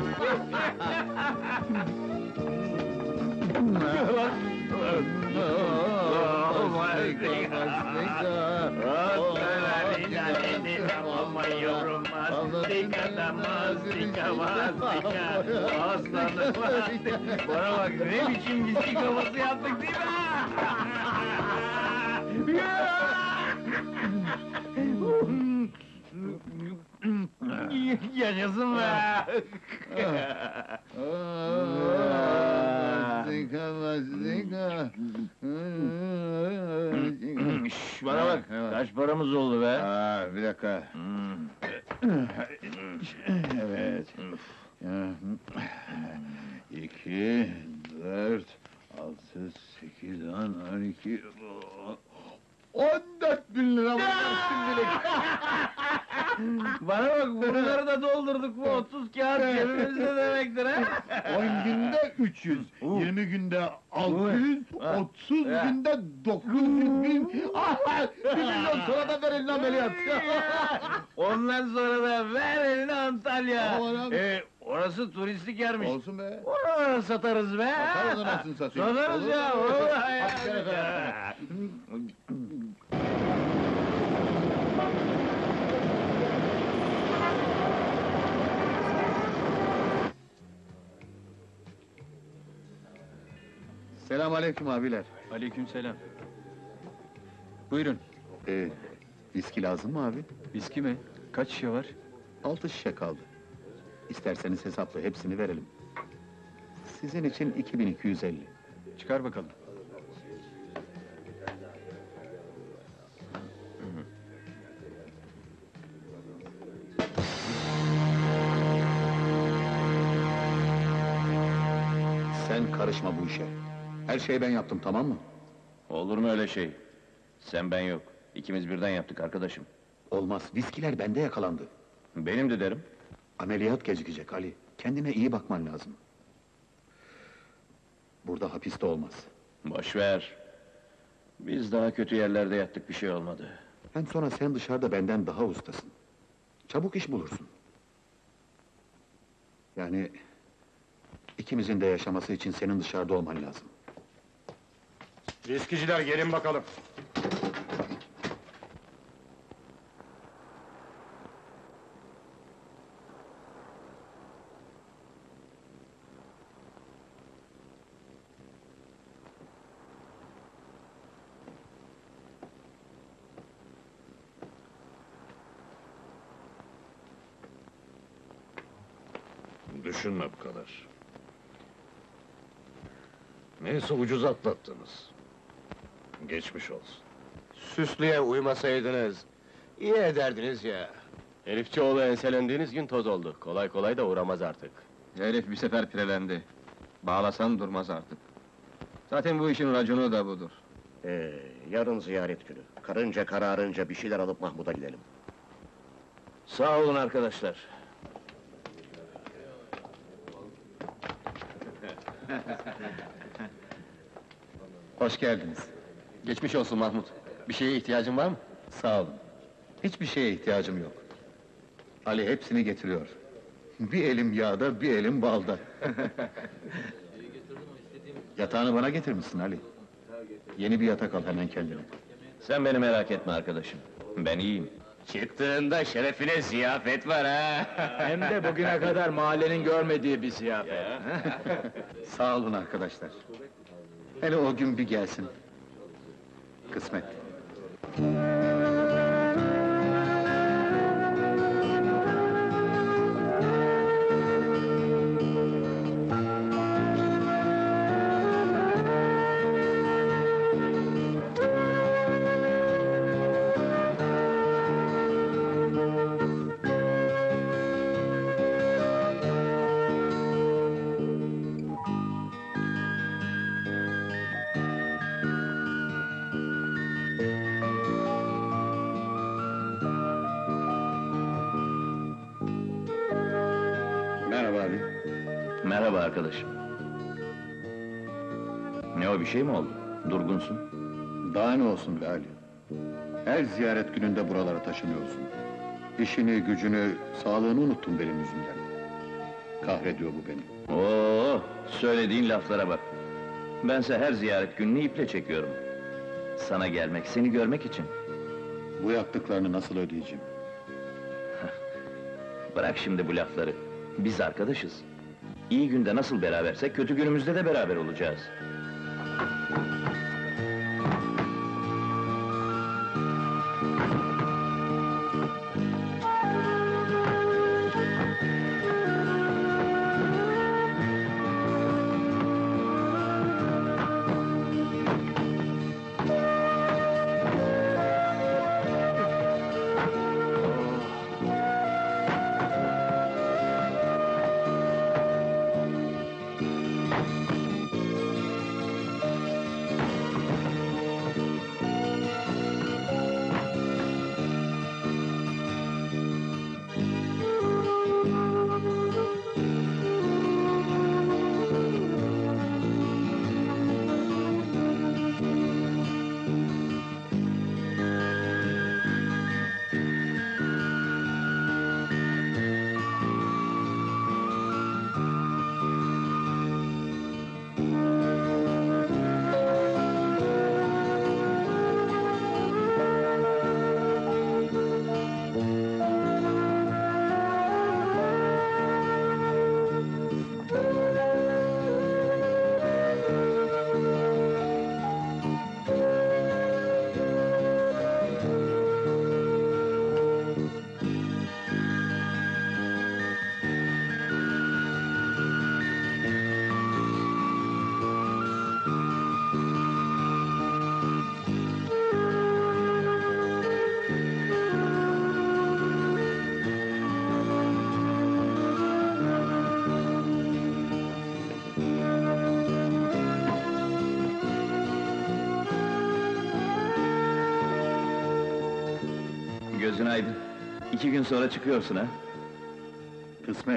Bana bak, ne biçim viski kafası yaptık değil mi? Yaşasın be! Şş, bana bak, kaç paramız oldu be? Bir dakika. Evet. 2, 4, 6, 8, 10, 12... 14.000 lira var şimdilik. Bana bak, bunları da doldurduk mu 30 kağıt cebimizde demektir ha? 10 günde 300, 20 günde 600, 30 günde 900 bin... 1 milyon sonra da verin ameliyat. Ondan sonra da ver elini Antalya. Aman Orası turistik yermiş. Olsun be. Oralara satarız be. Satarız anasını satayım. Satarız Olur ya. mu? Olur Hadi gel efendim. Selamünaleyküm abiler. Aleykümselam. Buyurun. Viski lazım mı abi? Viski mi? Kaç şişe var? 6 şişe kaldı. İsterseniz hesapla hepsini verelim. Sizin için 2250. Çıkar bakalım. Sen karışma bu işe. Her şeyi ben yaptım, tamam mı? Olur mu öyle şey? Sen ben yok. İkimiz birden yaptık arkadaşım. Olmaz, viskiler bende yakalandı. Benim de derim. Ameliyat gecikecek Ali. Kendine iyi bakman lazım. Burada hapiste olmaz. Boş ver. Biz daha kötü yerlerde yattık, bir şey olmadı. Hem sonra sen dışarıda benden daha ustasın. Çabuk iş bulursun. Yani... ikimizin de yaşaması için senin dışarıda olman lazım. Viskiciler gelin bakalım. Düşünme bu kadar. Neyse ucuz atlattınız. Geçmiş olsun. Süslüye uymasaydınız, iyi ederdiniz ya. Herifçioğlu enselendiğiniz gün toz oldu. Kolay kolay da uğramaz artık. Herif bir sefer pirelendi. Bağlasan durmaz artık. Zaten bu işin raconu da budur. Yarın ziyaret günü. Karınca kararınca bir şeyler alıp Mahmud'a gidelim. Sağ olun arkadaşlar. Hoş geldiniz. Geçmiş olsun Mahmut. Bir şeye ihtiyacın var mı? Sağ olun. Hiçbir şeye ihtiyacım yok. Ali hepsini getiriyor. Bir elim yağda, bir elim balda. Yatağını bana getirmişsin Ali. Yeni bir yatak al hemen kendine. Sen beni merak etme arkadaşım. Ben iyiyim. Çıktığında şerefine ziyafet var ha! Hem de bugüne kadar mahallenin görmediği bir ziyafet. Sağ olun arkadaşlar. Hele o gün bir gelsin. Kısmet. Merhaba abi. Merhaba arkadaşım. Ne o, bir şey mi oldu? Durgunsun. Daha ne olsun be Ali? Her ziyaret gününde buralara taşınıyorsun. İşini, gücünü, sağlığını unuttun benim yüzümden. Kahrediyor bu beni. Oo, söylediğin laflara bak. Bense her ziyaret gününü iple çekiyorum. Sana gelmek, seni görmek için. Bu yaptıklarını nasıl ödeyeceğim? Bırak şimdi bu lafları. Biz arkadaşız. İyi günde nasıl berabersek, kötü günümüzde de beraber olacağız. Gözün aydın. 2 gün sonra çıkıyorsun ha? Kısmet.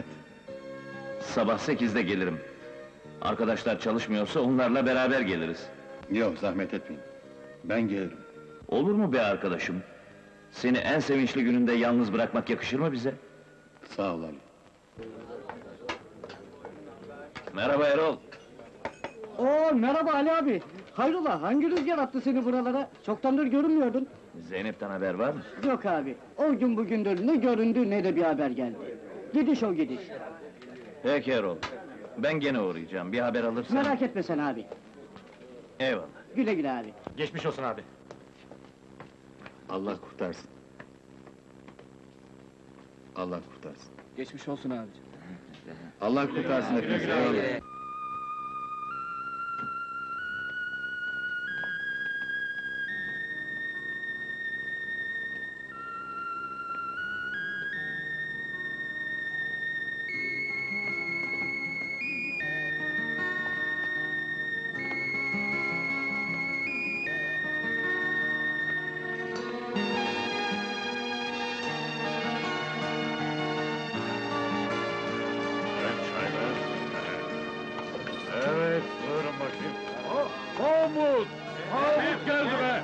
Sabah 8'de gelirim. Arkadaşlar çalışmıyorsa onlarla beraber geliriz. Yok, zahmet etmeyin. Ben gelirim. Olur mu be arkadaşım? Seni en sevinçli gününde yalnız bırakmak yakışır mı bize? Sağ ol Ali. Merhaba Erol. Oo, merhaba Ali abi. Hayrola, hangi rüzgar attı seni buralara? Çoktandır görünmüyordun. Zeynep'ten haber var mı? Yok abi, o gün bugündür ne göründü ne de bir haber geldi. Gidiş o gidiş. Peki Erol. Ben gene uğrayacağım, bir haber alırsan. Merak etme sen abi. Eyvallah. Güle güle abi. Geçmiş olsun abi. Allah kurtarsın. Allah kurtarsın. Geçmiş olsun abicim. Allah kurtarsın hepinizi. Eyvallah. Evet, buyurun bakayım. Mahmut! Mahmut geldi be!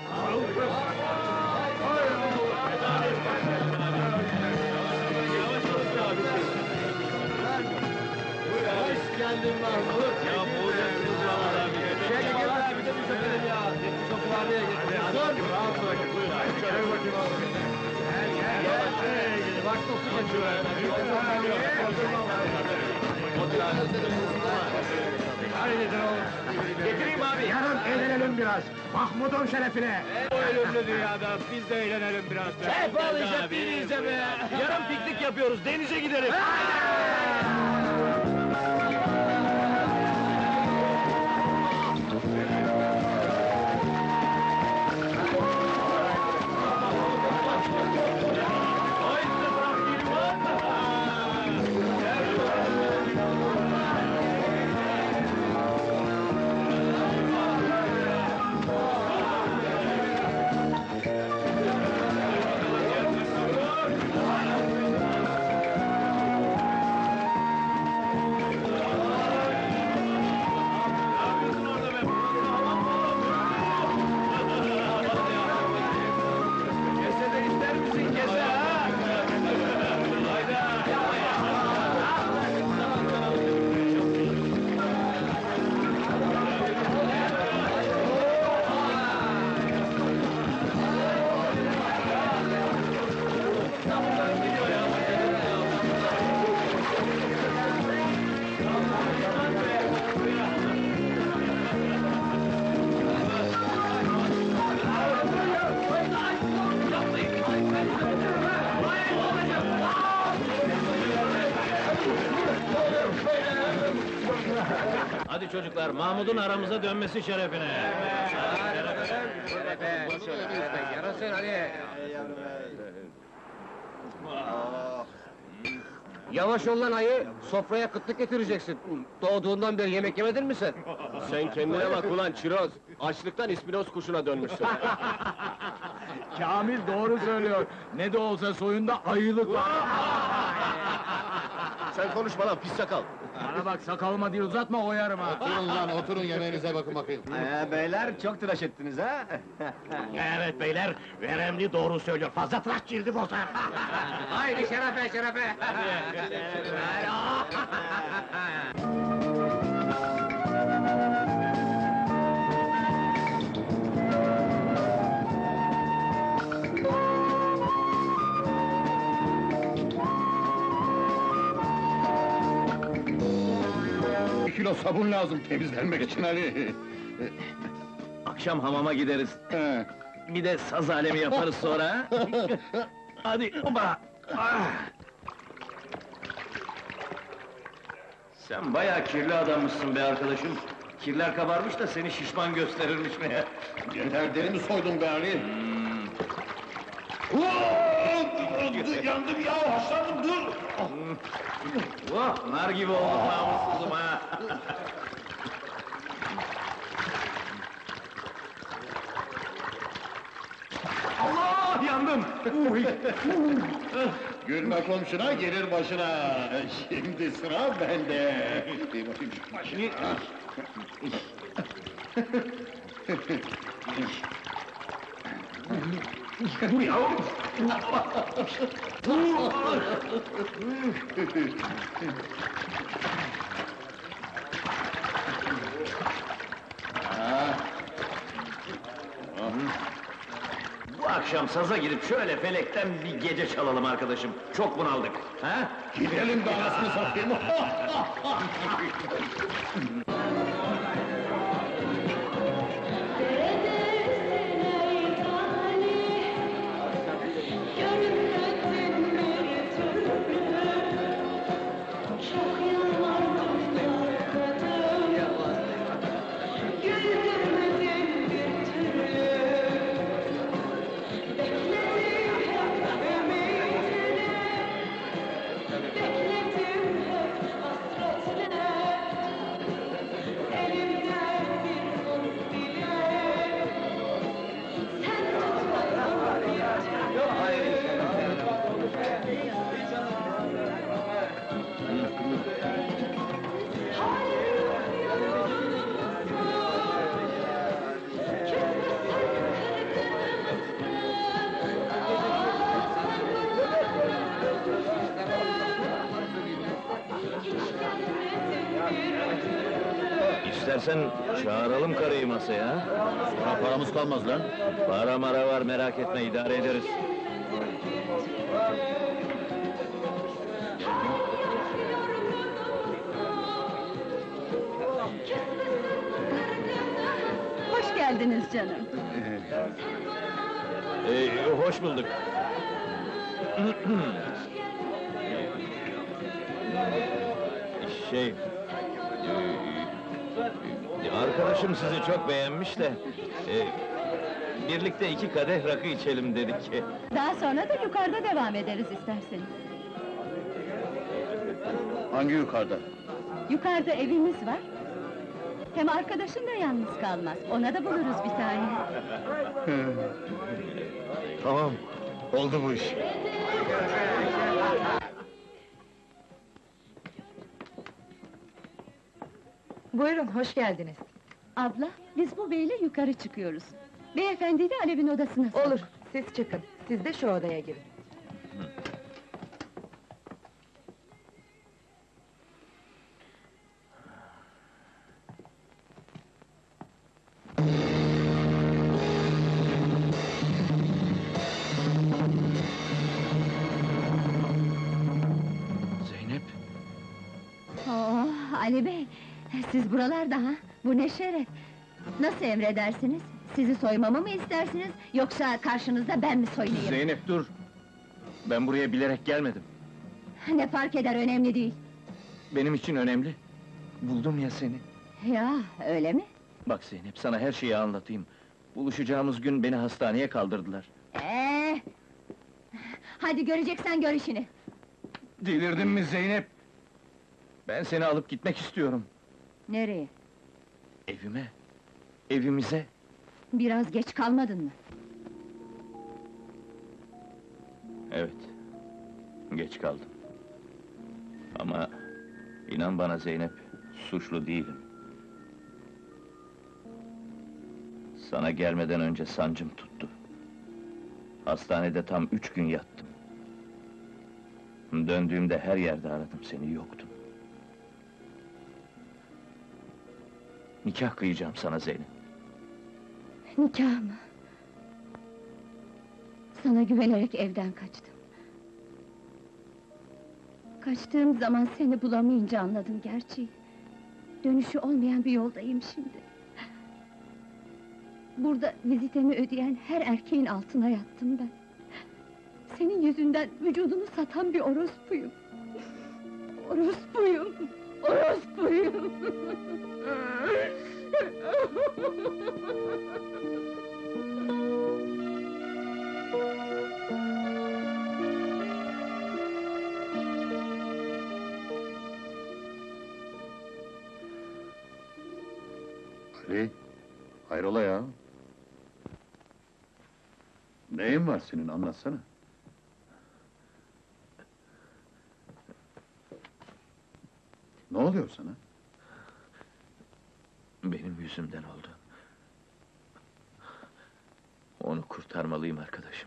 Hoş geldin Mahmut. Ya bu da gel abi de bir seferim ya. Çok varlıya getirdim. Rahat bırakın. Gel bakayım abi. Gel. Bak topu geçiyor. Getireyim abi. Yarın eğlenelim biraz. Mahmud'un şerefine. Bu ölümlü dünyada biz de eğlenelim biraz. Hep alacak değiliz be. Yarın piknik yapıyoruz, denize gidelim. Hadi çocuklar, Mahmud'un aramıza dönmesi şerefine! Yarasın hadi! Yavaş ol lan ayı, sofraya kıtlık getireceksin. Doğduğundan beri yemek yemedin mi sen? Sen kendine bak ulan çiroz! Açlıktan ispinoz kuşuna dönmüşsün. Kamil doğru söylüyor. Ne de olsa soyunda ayılık var. Sen konuşma lan pis sakal! Bana bak, sakalıma değil uzatma, oyarım ha. Oturun lan, oturun yemeğinize bakın bakayım. Beyler çok tıraş ettiniz ha? Evet beyler, veremli doğru söylüyor. Fazla tıraş cildi bozar. Haydi şerefe şerefe! Bir kilo sabun lazım temizlenmek için Ali. Akşam hamama gideriz. He. Bir de saz alemi yaparız sonra. Hadi, oba! Ah! Sen bayağı kirli adammışsın be arkadaşım. Kirler kabarmış da seni şişman gösterirmiş meğer. Yeter, derimi soydum be Ali. Yandım ya, haşlandım, dur! Oh, nar gibi oldum namussuzum ha! Allah, yandım! Gülme komşuna, gelir başına. Şimdi sıra bende. Bir bakayım şu başına. Dur ya! Bu akşam saza gidip şöyle felekten bir gece çalalım arkadaşım. Çok bunaldık, ha? Gidelim de anasını satayım. İstersen çağıralım karıyı masaya. Sonra paramız kalmaz lan. Para mara var, merak etme, idare ederiz. Hoş geldiniz canım. Hoş bulduk. Arkadaşım sizi çok beğenmiş de... birlikte 2 kadeh rakı içelim dedik. Daha sonra da yukarıda devam ederiz isterseniz. Hangi yukarıda? Yukarıda evimiz var. Hem arkadaşın da yalnız kalmaz. Ona da buluruz bir tane. Tamam, oldu bu iş. Buyurun, hoş geldiniz. Abla, biz bu beyle yukarı çıkıyoruz. Beyefendiyi de Alev'in odasına sor. Olur, siz çıkın. Siz de şu odaya girin. Zeynep! Oh, Ali Bey, siz buralarda ha? Bu ne şeref! Nasıl emredersiniz? Sizi soymamı mı istersiniz, yoksa karşınızda ben mi soyunayım? Zeynep dur! Ben buraya bilerek gelmedim. Ne fark eder, önemli değil. Benim için önemli. Buldum ya seni. Ya, öyle mi? Bak Zeynep, sana her şeyi anlatayım. Buluşacağımız gün beni hastaneye kaldırdılar. Hadi göreceksen gör işini! Delirdin mi Zeynep? Ben seni alıp gitmek istiyorum. Nereye? Evime, evimize. Biraz geç kalmadın mı? Evet, geç kaldım. Ama inan bana Zeynep, suçlu değilim. Sana gelmeden önce sancım tuttu. Hastanede tam 3 gün yattım. Döndüğümde her yerde aradım seni, yoktun. Nikah kıyacağım sana Zeynep. Nikah mı? Sana güvenerek evden kaçtım. Kaçtığım zaman seni bulamayınca anladım gerçeği. Dönüşü olmayan bir yoldayım şimdi. Burada vizitemi ödeyen her erkeğin altına yattım ben. Senin yüzünden vücudunu satan bir orospuyum. Orospuyum! Orospuyum! Ali, hayrola ya? Neyin var senin, anlatsana. Ne oluyor sana? Benim yüzümden oldu. Onu kurtarmalıyım arkadaşım.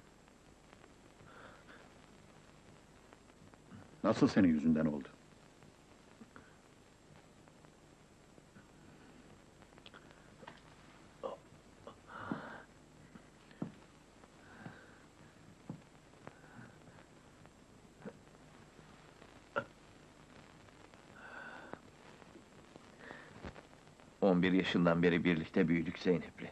Nasıl senin yüzünden oldu? ...11 yaşından beri birlikte büyüdük Zeynep'le.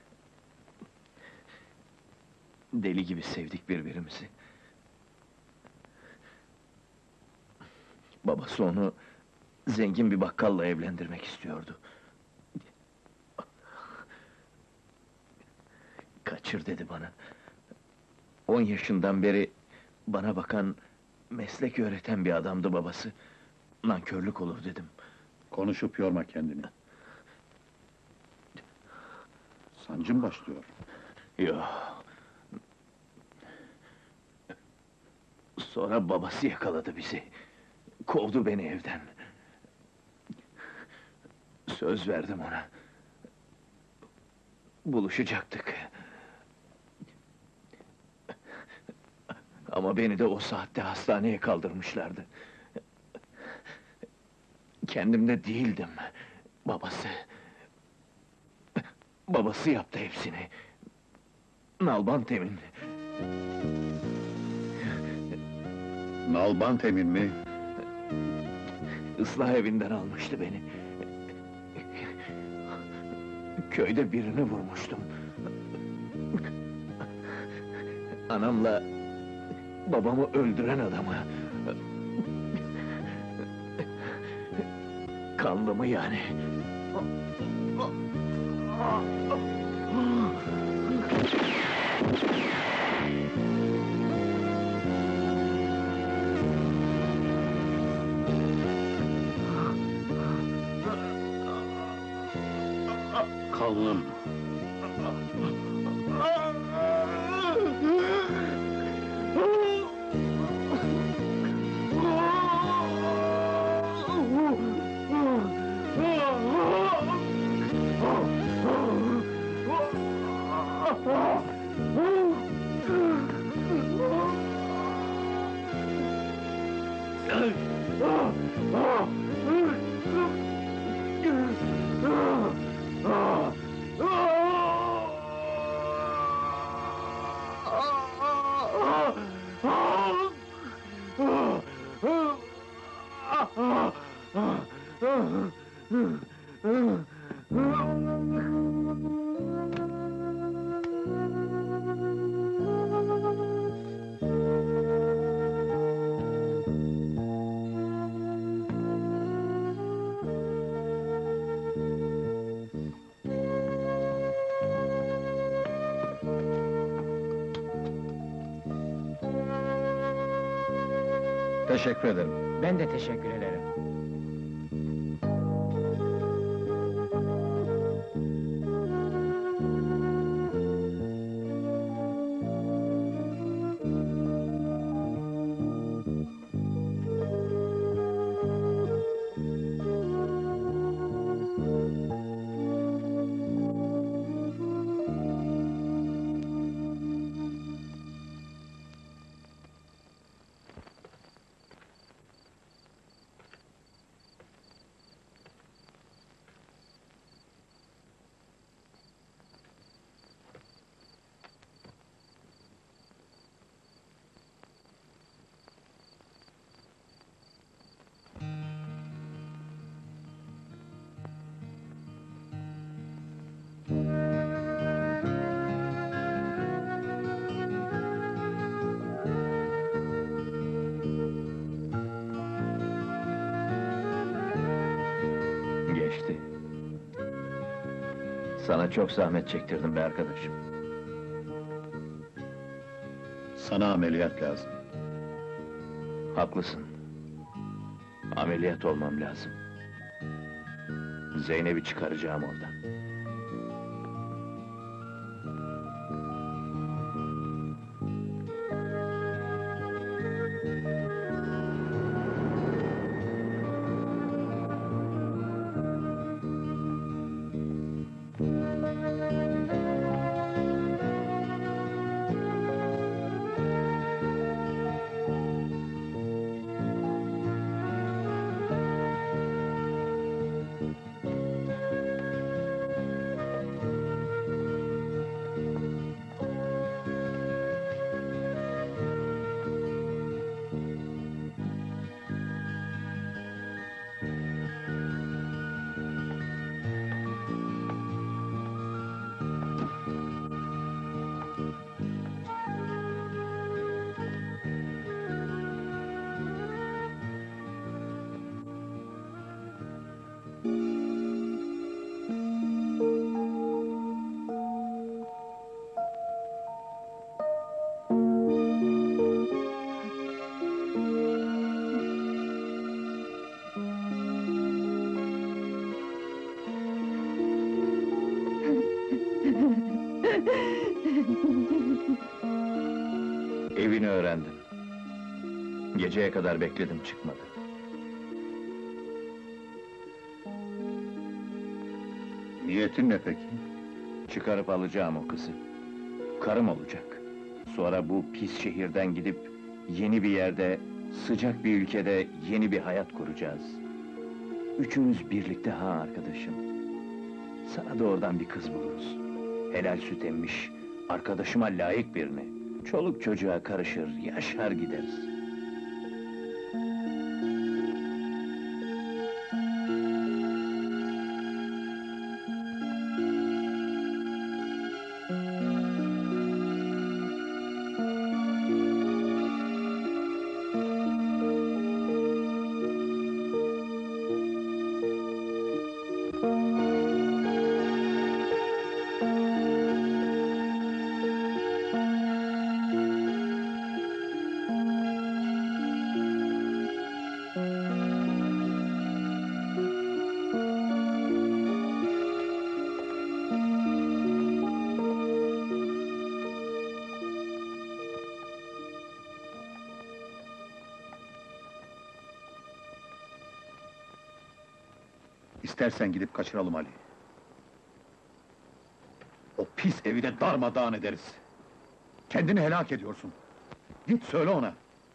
Deli gibi sevdik birbirimizi. Babası onu... ...zengin bir bakkalla evlendirmek istiyordu. Kaçır dedi bana. 10 yaşından beri... ...bana bakan... ...meslek öğreten bir adamdı babası. Nankörlük olur dedim. Konuşup yorma kendini. Sancın başlıyor. Yo. Sonra babası yakaladı bizi. Kovdu beni evden. Söz verdim ona. Buluşacaktık. Ama beni de o saatte hastaneye kaldırmışlardı. Kendimde değildim. Babası... Babası yaptı hepsini. Nalbant Emin. Nalbant Emin mi? Islah evinden almıştı beni. Köyde birini vurmuştum. Anamla... babamı öldüren adamı... Kanlımı yani. Kanlım. Teşekkür ederim. Ben de teşekkür ederim. Geçti. Sana çok zahmet çektirdim be arkadaşım. Sana ameliyat lazım. Haklısın. Ameliyat olmam lazım. Zeynep'i çıkaracağım oradan. Evini öğrendim. Geceye kadar bekledim, çıkmadı. Niyetin ne peki? Çıkarıp alacağım o kızı. Karım olacak. Sonra bu pis şehirden gidip yeni bir yerde, sıcak bir ülkede yeni bir hayat kuracağız. Üçümüz birlikte ha arkadaşım. Sana da oradan bir kız buluruz. Helal süt emmiş, arkadaşıma layık birini. Çoluk çocuğa karışır, yaşar gideriz. İstersen gidip kaçıralım Ali. O pis evi de darmadağın ederiz. Kendini helak ediyorsun. Git söyle ona.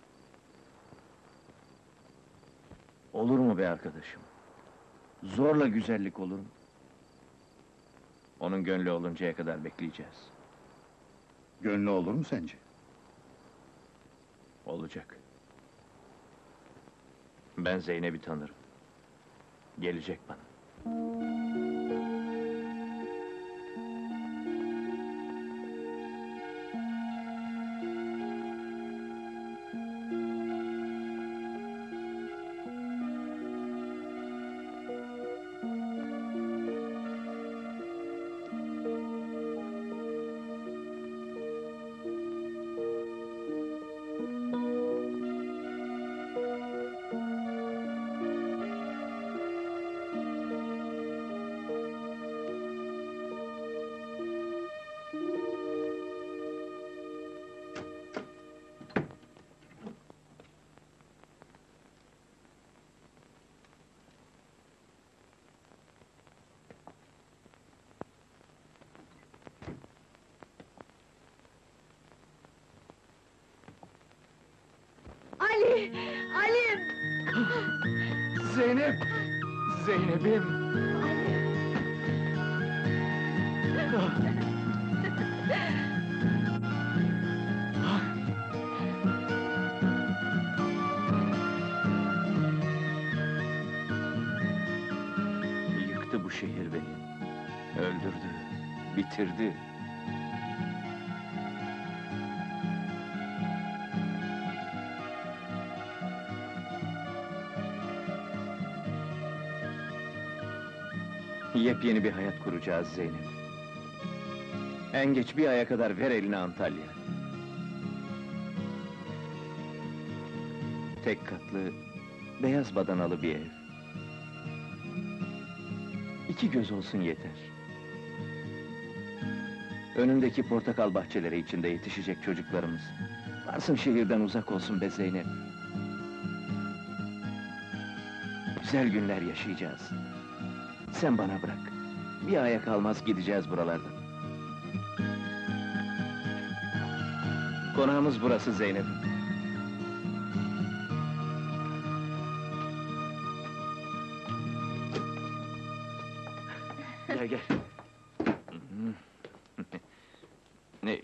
Olur mu be arkadaşım? Zorla güzellik olur mu? Onun gönlü oluncaya kadar bekleyeceğiz. Gönlü olur mu sence? Olacak. Ben Zeynep'i tanırım. Gelecek bana. Zeynep! Zeynep'im! Yıktı bu şehir beni. Öldürdü, bitirdi. Yepyeni bir hayat kuracağız Zeynep. En geç bir aya kadar ver eline Antalya. Tek katlı, beyaz badanalı bir ev. 2 göz olsun yeter. Önündeki portakal bahçeleri içinde yetişecek çocuklarımız. Varsın şehirden uzak olsun be Zeynep. Güzel günler yaşayacağız. Sen bana bırak. Bir aya kalmaz gideceğiz buralardan. Konağımız burası Zeynep. Gel gel. Ne?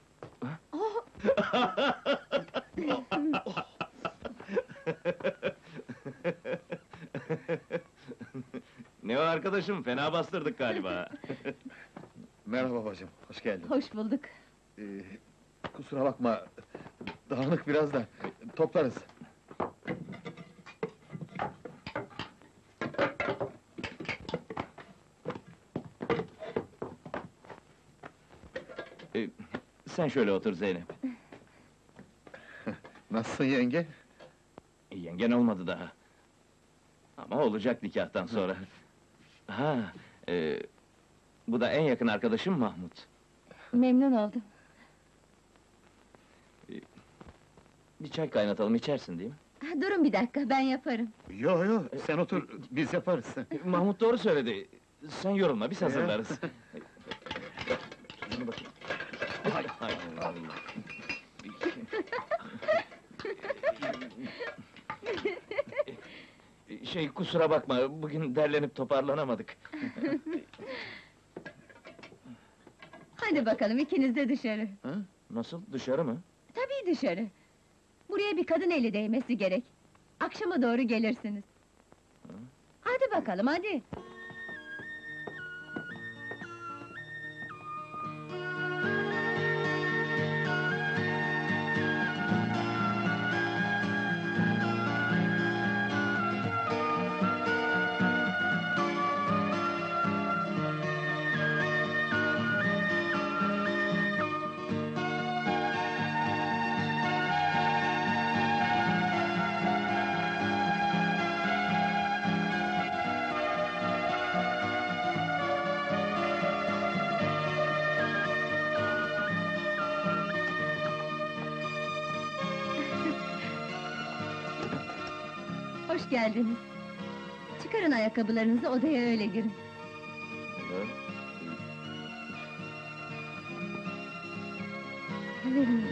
Ne o arkadaşım, fena bastırdık galiba. Merhaba bacım, hoş geldin. Hoş bulduk. Kusura bakma, dağınık biraz da, toplarız. Sen şöyle otur Zeynep. Nasılsın yenge? Yengen olmadı daha. Ama olacak nikahtan sonra. Ha, bu da en yakın arkadaşım Mahmut. Memnun oldum. Bir çay kaynatalım, içersin değil mi? Durun bir dakika, ben yaparım. Yo yo, sen otur, biz yaparız. Mahmut doğru söyledi. Sen yorulma, biz hazırlarız. Şuna bakayım. Hay Allah. Kusura bakma, bugün derlenip toparlanamadık. Hadi bakalım, ikiniz de dışarı. Ha? Nasıl, dışarı mı? Tabii dışarı. Buraya bir kadın eli değmesi gerek. Akşama doğru gelirsiniz. Hadi bakalım, hadi! Hoş geldiniz. Çıkarın ayakkabılarınızı, odaya öyle girin. Verin.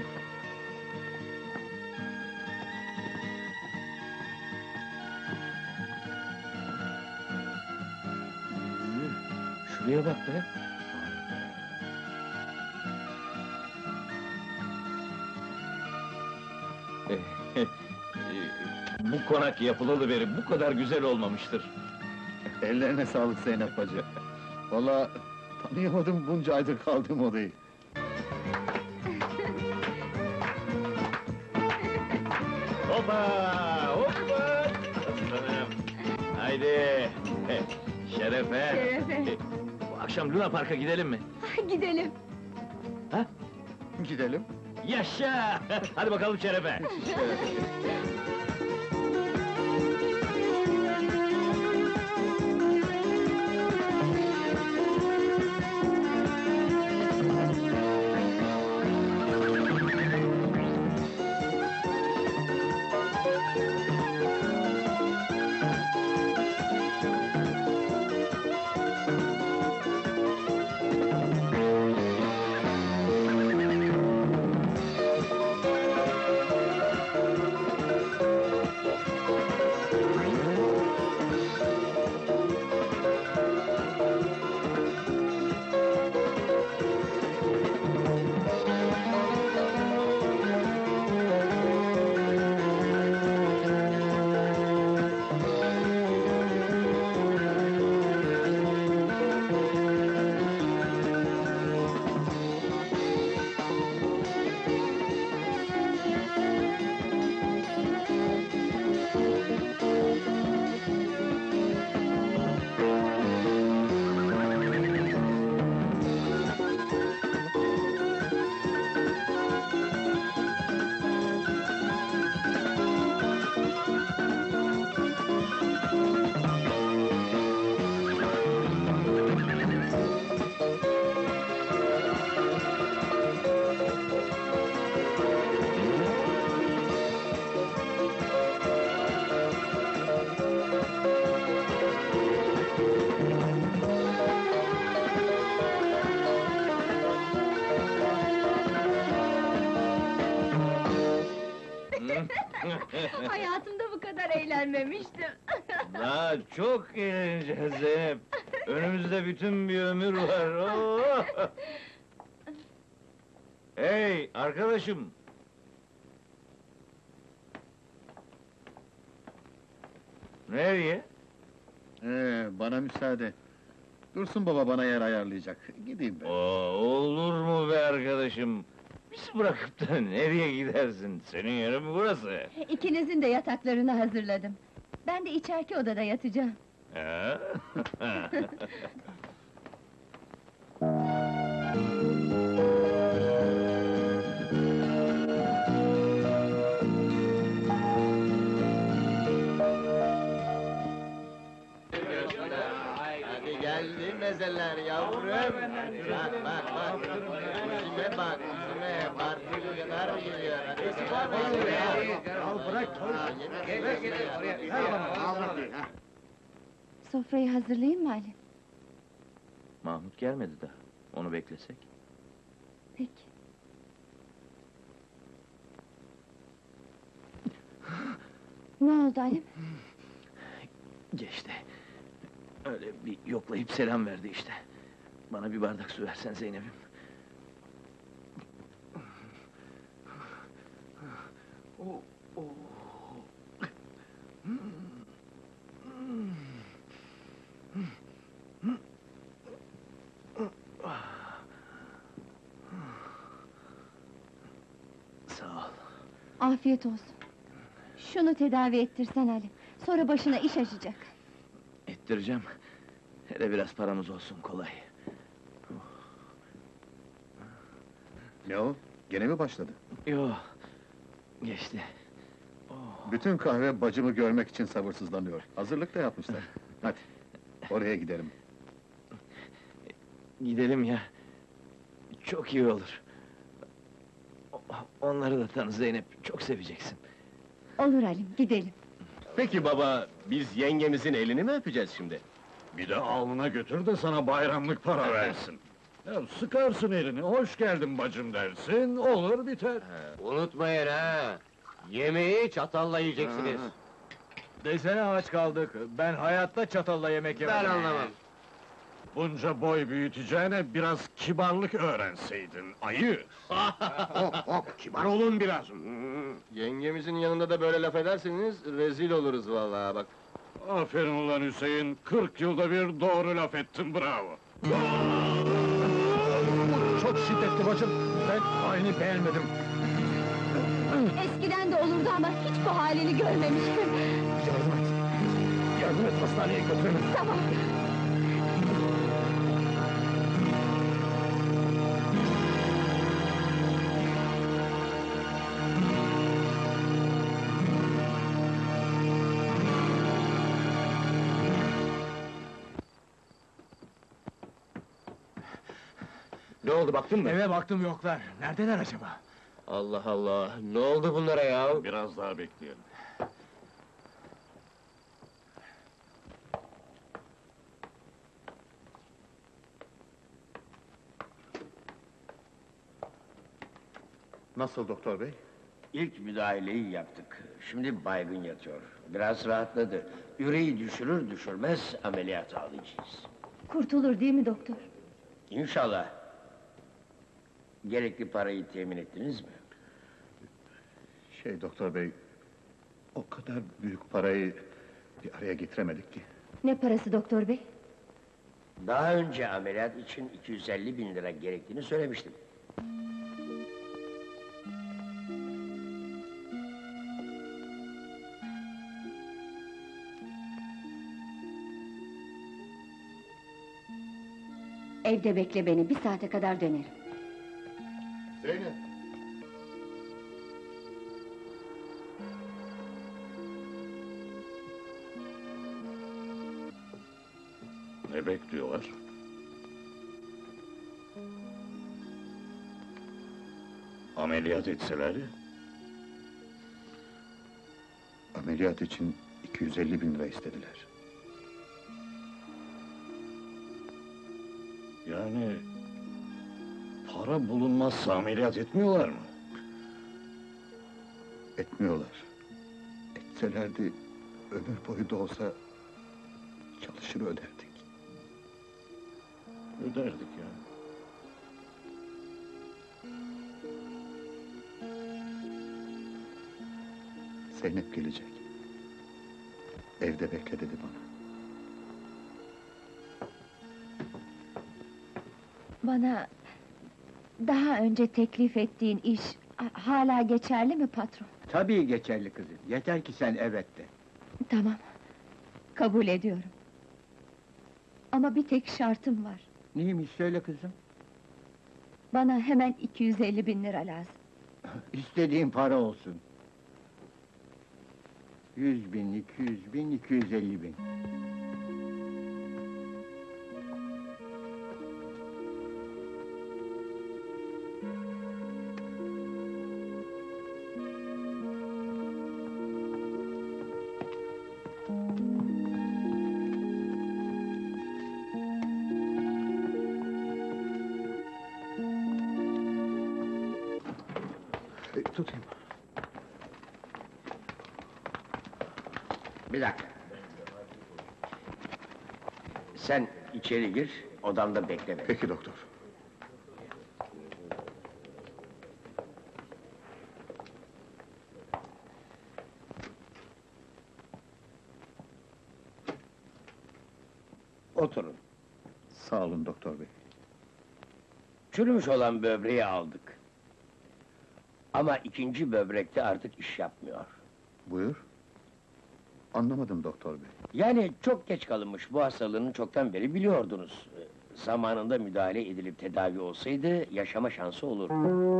Şuraya bak be! Bu konak yapılalı beri bu kadar güzel olmamıştır. Ellerine sağlık Zeynep bacı. Vallahi tanıyamadım bunca aydır kaldığım odayı. Hoppa! Hoppa! Aslanım! Haydi! Şerefe! Şerefe! Bu akşam Luna Park'a gidelim mi? Gidelim. Ha? Gidelim. Yaşa! Hadi bakalım Şerefe! gelmemiştim. Daha çok eğleneceğiz Zeynep. Önümüzde bütün bir ömür var. Oo! Hey arkadaşım! Nereye? Bana müsaade. Dursun baba bana yer ayarlayacak. Gideyim ben. Olur mu be arkadaşım? Bizi bırakıp da nereye gidersin? Senin yerin burası. İkinizin de yataklarını hazırladım. Ben de içeriki odada yatacağım. Ha? Hadi geldi mezeler yavrum. Bak bak bak. Yüzüme bak, yüzüme. Parti kadar geliyor. Hadi Al bırak, Sofrayı hazırlayayım mı Ali? Mahmut gelmedi daha. Onu beklesek. Peki. Ne oldu Halim? Geçti. Öyle bir yoklayıp selam verdi işte. Bana bir bardak su versen Zeynep'im. Sağ ol. Afiyet olsun. Şunu tedavi ettirsen Halim. Sonra başına iş açacak. Ettireceğim. Hele biraz paramız olsun kolay. Ne o? Gene mi başladı? Yo, geçti. Bütün kahve bacımı görmek için sabırsızlanıyor. Hazırlık da yapmışlar. Hadi, oraya gidelim. Gidelim ya. Çok iyi olur. Onları da tanı Zeynep, çok seveceksin. Olur Halim, gidelim. Peki baba, biz yengemizin elini mi öpeceğiz şimdi? Bir de alnına götür de sana bayramlık para versin. Ya sıkarsın elini, hoş geldin bacım dersin, olur biter. Unutmayın ha! Yemeği çatalla yiyeceksiniz. Desene aç kaldık. Ben hayatta çatalla yemek yemem. Ben anlamam. Bunca boy büyüteceğine biraz kibarlık öğrenseydin, ayı! Kibar olun biraz. Yengemizin yanında da böyle laf ederseniz rezil oluruz vallahi bak. Aferin ulan Hüseyin, 40 yılda bir doğru laf ettin, bravo! Çok şiddetli bacım. Ben aynı beğenmedim. Eskiden de olurdu ama hiç bu halini görmemiştim. Yardım et. Yardım et, hastaneye götürelim. Tamam. Ne oldu baktın mı? Eve baktım yoklar. Neredeler acaba? Allah Allah, ne oldu bunlara ya? Biraz daha bekleyelim. Nasıl doktor bey? İlk müdahaleyi yaptık. Şimdi baygın yatıyor. Biraz rahatladı. Yüreği düşürür düşürmez ameliyata alacağız. Kurtulur değil mi doktor? İnşallah. Gerekli parayı temin ettiniz mi? Doktor bey... O kadar büyük parayı bir araya getiremedik ki. Ne parası doktor bey? Daha önce ameliyat için 250 bin lira gerektiğini söylemiştim. Evde bekle beni, bir saate kadar dönerim. Zeynep! Ne bekliyorlar? Ameliyat etseler ya. Ameliyat için 250 bin lira istediler. Yani... para bulunmazsa ameliyat etmiyorlar mı? Etmiyorlar. Etselerdi ömür boyu da olsa çalışır öderdik. Öderdik ya. Zeynep gelecek. Evde bekle dedi bana. Bana daha önce teklif ettiğin iş hala geçerli mi patron? Tabii geçerli kızım. Yeter ki sen evet de. Tamam. Kabul ediyorum. Ama bir tek şartım var. Neymiş söyle kızım? Bana hemen 250.000 lira lazım. İstediğin para olsun. 100.000, 200.000, 250.000. Tutayım. Bir dakika. Sen içeri gir, odamda bekle beni. Peki doktor. Oturun. Sağ olun doktor bey. Çürümüş olan böbreği aldık. Ama ikinci böbrekte artık iş yapmıyor. Buyur. Anlamadım doktor bey. Yani çok geç kalınmış, bu hastalığını çoktan beri biliyordunuz. Zamanında müdahale edilip tedavi olsaydı, yaşama şansı olurdu.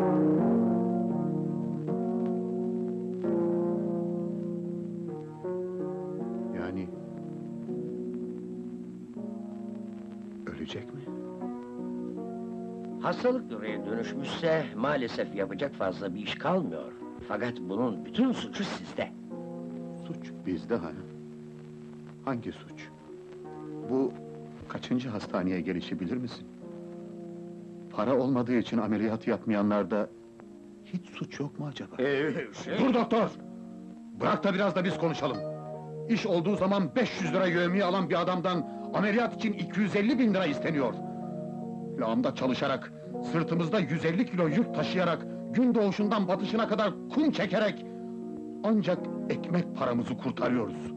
Yani... ölecek mi? Hastalık oraya dönüşmüşse, maalesef yapacak fazla bir iş kalmıyor. Fakat bunun bütün suçu sizde. Suç bizde ha. Hangi suç? Bu kaçıncı hastaneye gelişi bilir misin? Para olmadığı için ameliyat yapmayanlarda hiç suç yok mu acaba? Dur doktor! Bırak da biraz da biz konuşalım. İş olduğu zaman 500 lira yevmiye alan bir adamdan ameliyat için 250.000 lira isteniyor. Lağımda çalışarak, sırtımızda 150 kilo yük taşıyarak, gün doğuşundan batışına kadar kum çekerek ancak ekmek paramızı kurtarıyoruz.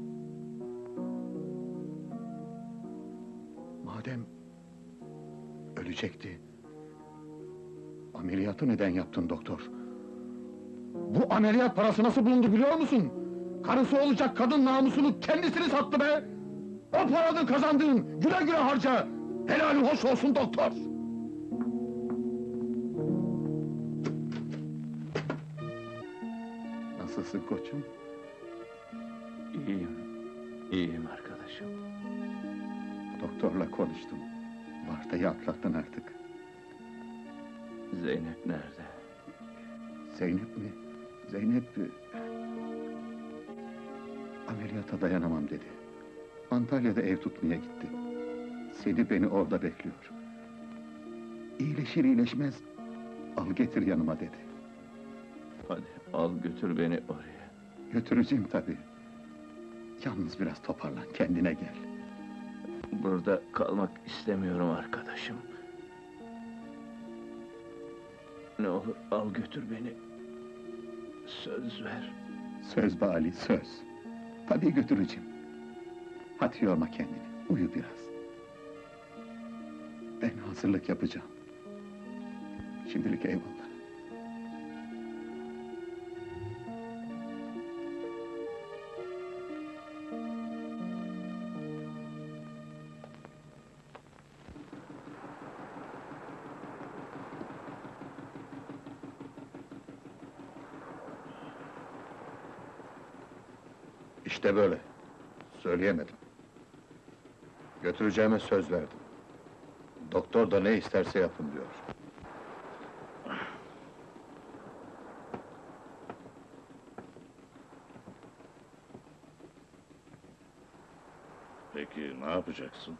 Madem ölecekti, ameliyatı neden yaptın doktor? Bu ameliyat parası nasıl bulundu biliyor musun? Karısı olacak kadın namusunu kendisini sattı be! O paranı kazandığın güle güle harca! Helali hoş olsun doktor! Nasılsın koçum? İyiyim arkadaşım. Doktorla konuştum. Vartayı atlattın artık. Zeynep nerede? Zeynep mi? Zeynep... ameliyata dayanamam dedi. Antalya'da ev tutmaya gitti. Seni beni orada bekliyor. İyileşir iyileşmez al getir yanıma dedi. Hadi al götür beni oraya. Götüreceğim tabii. Yalnız biraz toparlan, kendine gel. Burada kalmak istemiyorum arkadaşım. Ne olur al götür beni. Söz ver. Söz be Ali, söz. Tabii götüreceğim. Hadi yorma kendini, uyu biraz. Ben hazırlık yapacağım. Şimdilik eyvallah. İşte böyle. Söyleyemedim. Götüreceğime söz verdim. Doktor da ne isterse yapın diyor. Peki ne yapacaksın?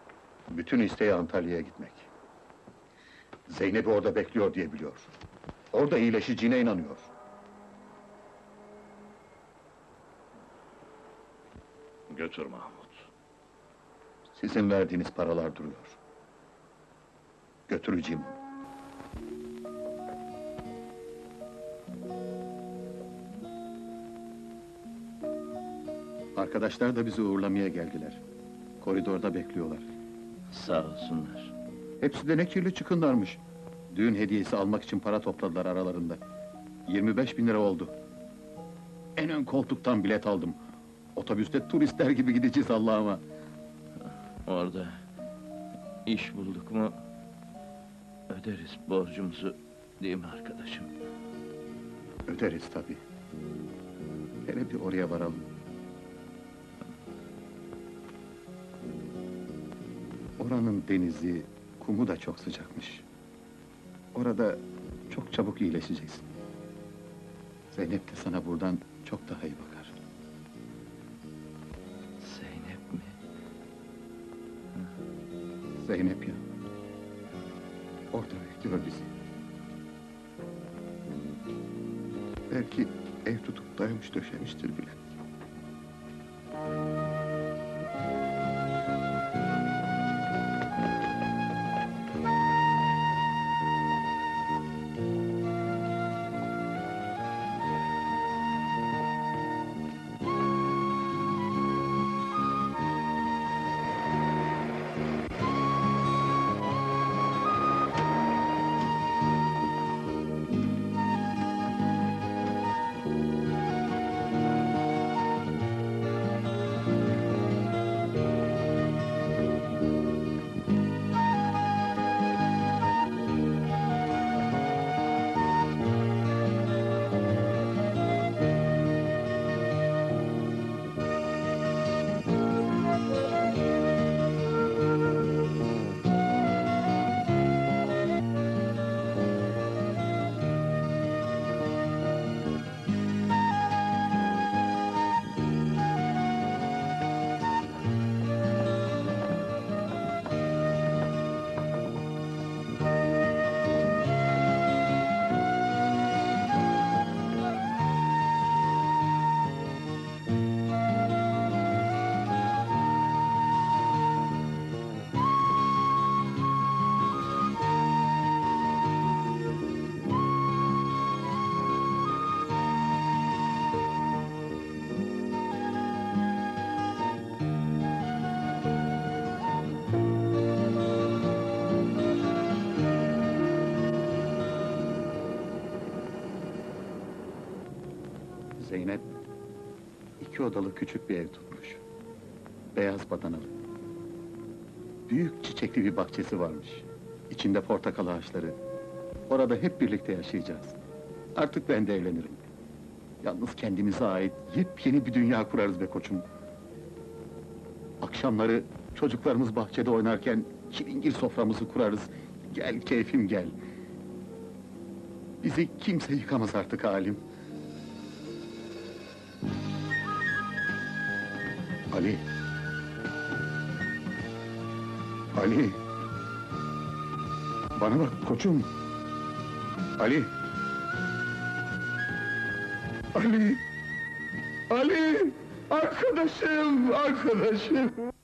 Bütün isteği Antalya'ya gitmek. Zeynep'i orada bekliyor diye biliyor. Orada iyileşeceğine inanıyor. Götür Mahmut. Sizin verdiğiniz paralar duruyor. Götüreceğim onu. Arkadaşlar da bizi uğurlamaya geldiler. Koridorda bekliyorlar. Sağ olsunlar. Hepsi de ne kirli çıkınlarmış. Düğün hediyesi almak için para topladılar aralarında. 25.000 lira oldu. En ön koltuktan bilet aldım. Otobüste turistler gibi gideceğiz Allah'ıma. Orada iş bulduk mu öderiz borcumuzu, değil mi arkadaşım? Öderiz tabii. Hele bir oraya varalım. Oranın denizi, kumu da çok sıcakmış. Orada çok çabuk iyileşeceksin. Zeynep de sana buradan çok daha iyi bakar. Zeynep mi? Zeynep ya. Orada bekliyor bizi. Belki ev tutup dayamış döşemiştir bile. Zeynep, 2 odalı küçük bir ev tutmuş. Beyaz badanalı. Büyük çiçekli bir bahçesi varmış. İçinde portakal ağaçları. Orada hep birlikte yaşayacağız. Artık ben de evlenirim. Yalnız kendimize ait yepyeni bir dünya kurarız be koçum. Akşamları çocuklarımız bahçede oynarken çilingir soframızı kurarız. Gel keyfim gel. Bizi kimse yıkamaz artık halim. Ali! Ali! Bana bak koçum! Ali! Ali! Ali! Arkadaşım! Arkadaşım!